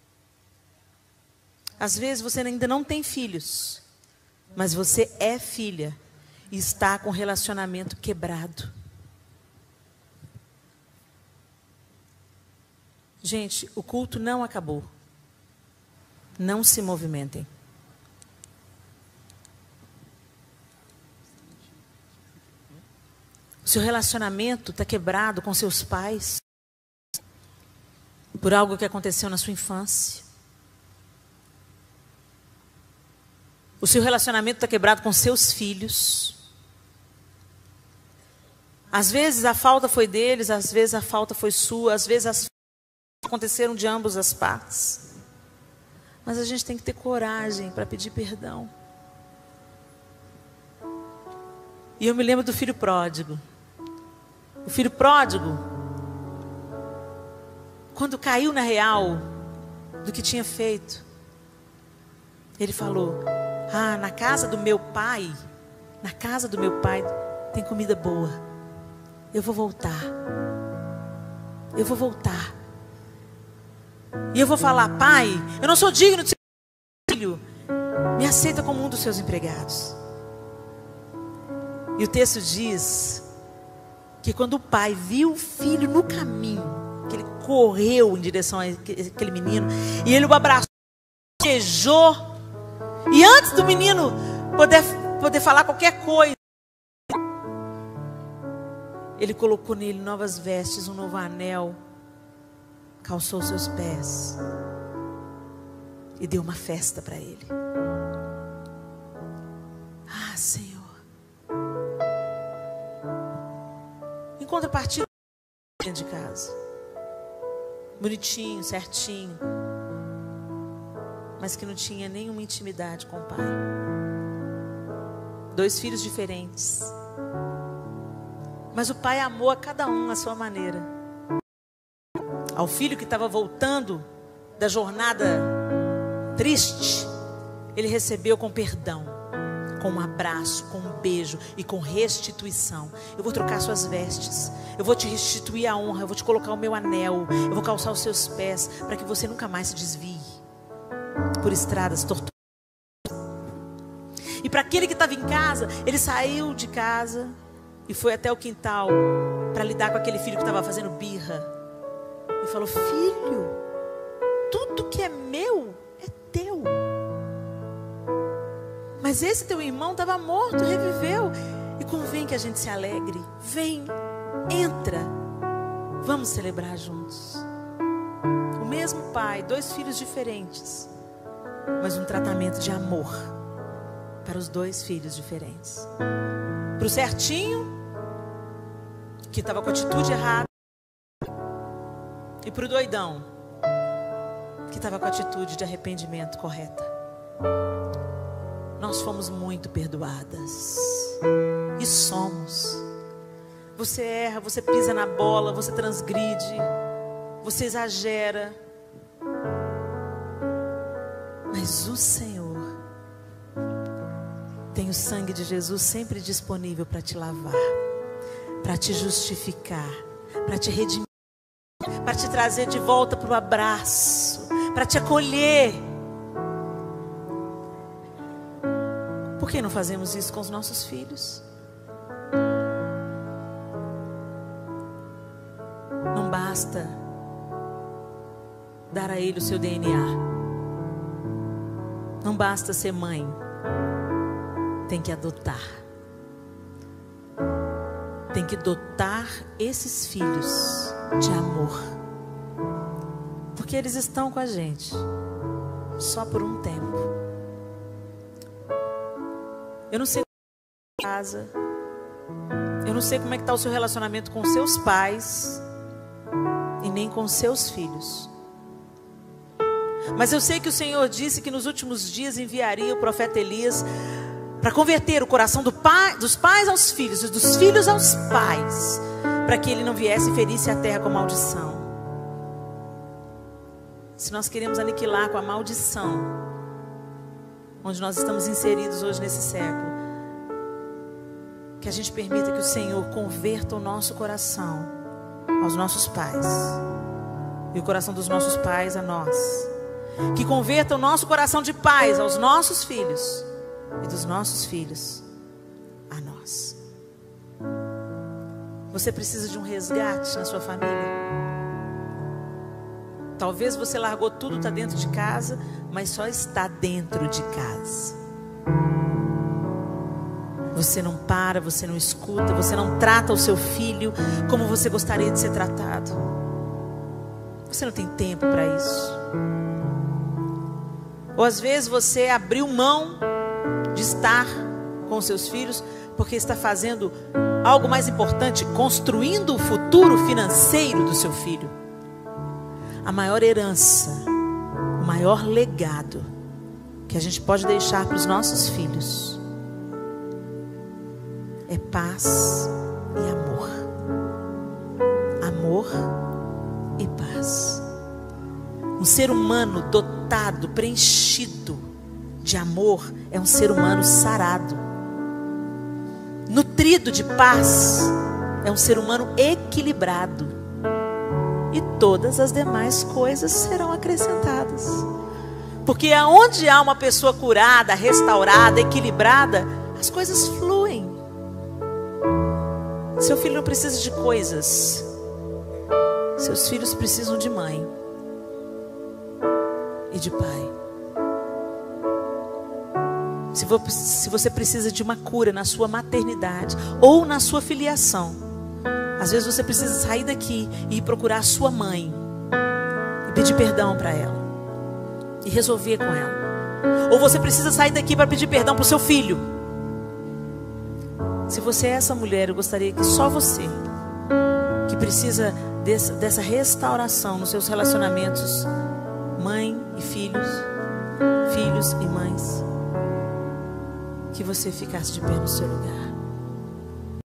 Às vezes você ainda não tem filhos, mas você é filha e está com o relacionamento quebrado. Gente, o culto não acabou. Não se movimentem. O seu relacionamento está quebrado com seus pais por algo que aconteceu na sua infância. O seu relacionamento está quebrado com seus filhos. Às vezes a falta foi deles, às vezes a falta foi sua, às vezes as faltas aconteceram de ambas as partes. Mas a gente tem que ter coragem para pedir perdão. E eu me lembro do filho pródigo. O filho pródigo, quando caiu na real do que tinha feito, ele falou: ah, na casa do meu pai tem comida boa. Eu vou voltar. Eu vou voltar. E eu vou falar: pai, eu não sou digno de ser filho. Me aceita como um dos seus empregados. E o texto diz que quando o pai viu o filho no caminho, que ele correu em direção àquele menino, e ele o abraçou, beijou, e antes do menino poder falar qualquer coisa, ele colocou nele novas vestes, um novo anel, calçou seus pés e deu uma festa para ele. Ah, Senhor. Em contrapartida, dentro de casa, bonitinho, certinho, mas que não tinha nenhuma intimidade com o pai. 2 filhos diferentes, mas o pai amou a cada um à sua maneira. Ao filho que estava voltando da jornada triste, ele recebeu com perdão, com um abraço, com um beijo e com restituição. Eu vou trocar suas vestes, eu vou te restituir a honra, eu vou te colocar o meu anel, eu vou calçar os seus pés, para que você nunca mais se desvie por estradas tortuosas. E para aquele que estava em casa, ele saiu de casa e foi até o quintal para lidar com aquele filho que estava fazendo birra. E falou: filho, tudo que é meu é teu. Mas esse teu irmão estava morto, reviveu. E convém que a gente se alegre. Vem, entra, vamos celebrar juntos. O mesmo pai, 2 filhos diferentes, mas um tratamento de amor para os 2 filhos diferentes. Para o certinho, que estava com a atitude errada, e para o doidão, que estava com a atitude de arrependimento correta. Nós fomos muito perdoadas. E somos. Você erra, você pisa na bola, você transgride, você exagera. Mas o Senhor tem o sangue de Jesus sempre disponível para te lavar, para te justificar, para te redimir, para te trazer de volta para o abraço, para te acolher. Por que não fazemos isso com os nossos filhos? Não basta dar a ele o seu DNA. Não basta ser mãe. Tem que adotar. Tem que dotar esses filhos de amor. Porque eles estão com a gente só por um tempo. Eu não sei como é a casa. Eu não sei como é que está o seu relacionamento com seus pais e nem com seus filhos. Mas eu sei que o Senhor disse que nos últimos dias enviaria o profeta Elias para converter o coração dos pais aos filhos e dos filhos aos pais, para que ele não viesse e ferisse a terra com maldição. Se nós queremos aniquilar com a maldição onde nós estamos inseridos hoje nesse século, que a gente permita que o Senhor converta o nosso coração aos nossos pais e o coração dos nossos pais a nós, que converta o nosso coração de pais aos nossos filhos e dos nossos filhos a nós. Você precisa de um resgate na sua família. Talvez você largou tudo, está dentro de casa, mas só está dentro de casa. Você não para, você não escuta, você não trata o seu filho como você gostaria de ser tratado. Você não tem tempo para isso. Ou às vezes você abriu mão de estar com os seus filhos porque está fazendo algo mais importante, construindo o futuro financeiro do seu filho. A maior herança, o maior legado que a gente pode deixar para os nossos filhos é paz e amor. Amor e paz. Um ser humano dotado, preenchido de amor é um ser humano sarado. Nutrido de paz é um ser humano equilibrado. E todas as demais coisas serão acrescentadas. Porque aonde há uma pessoa curada, restaurada, equilibrada, as coisas fluem. Seu filho não precisa de coisas. Seus filhos precisam de mãe e de pai. Se você precisa de uma cura na sua maternidade ou na sua filiação, às vezes você precisa sair daqui e ir procurar a sua mãe e pedir perdão para ela e resolver com ela. Ou você precisa sair daqui para pedir perdão para o seu filho. Se você é essa mulher, eu gostaria que só você, que precisa dessa restauração nos seus relacionamentos, mãe e filhos, filhos e mães, que você ficasse de pé no seu lugar.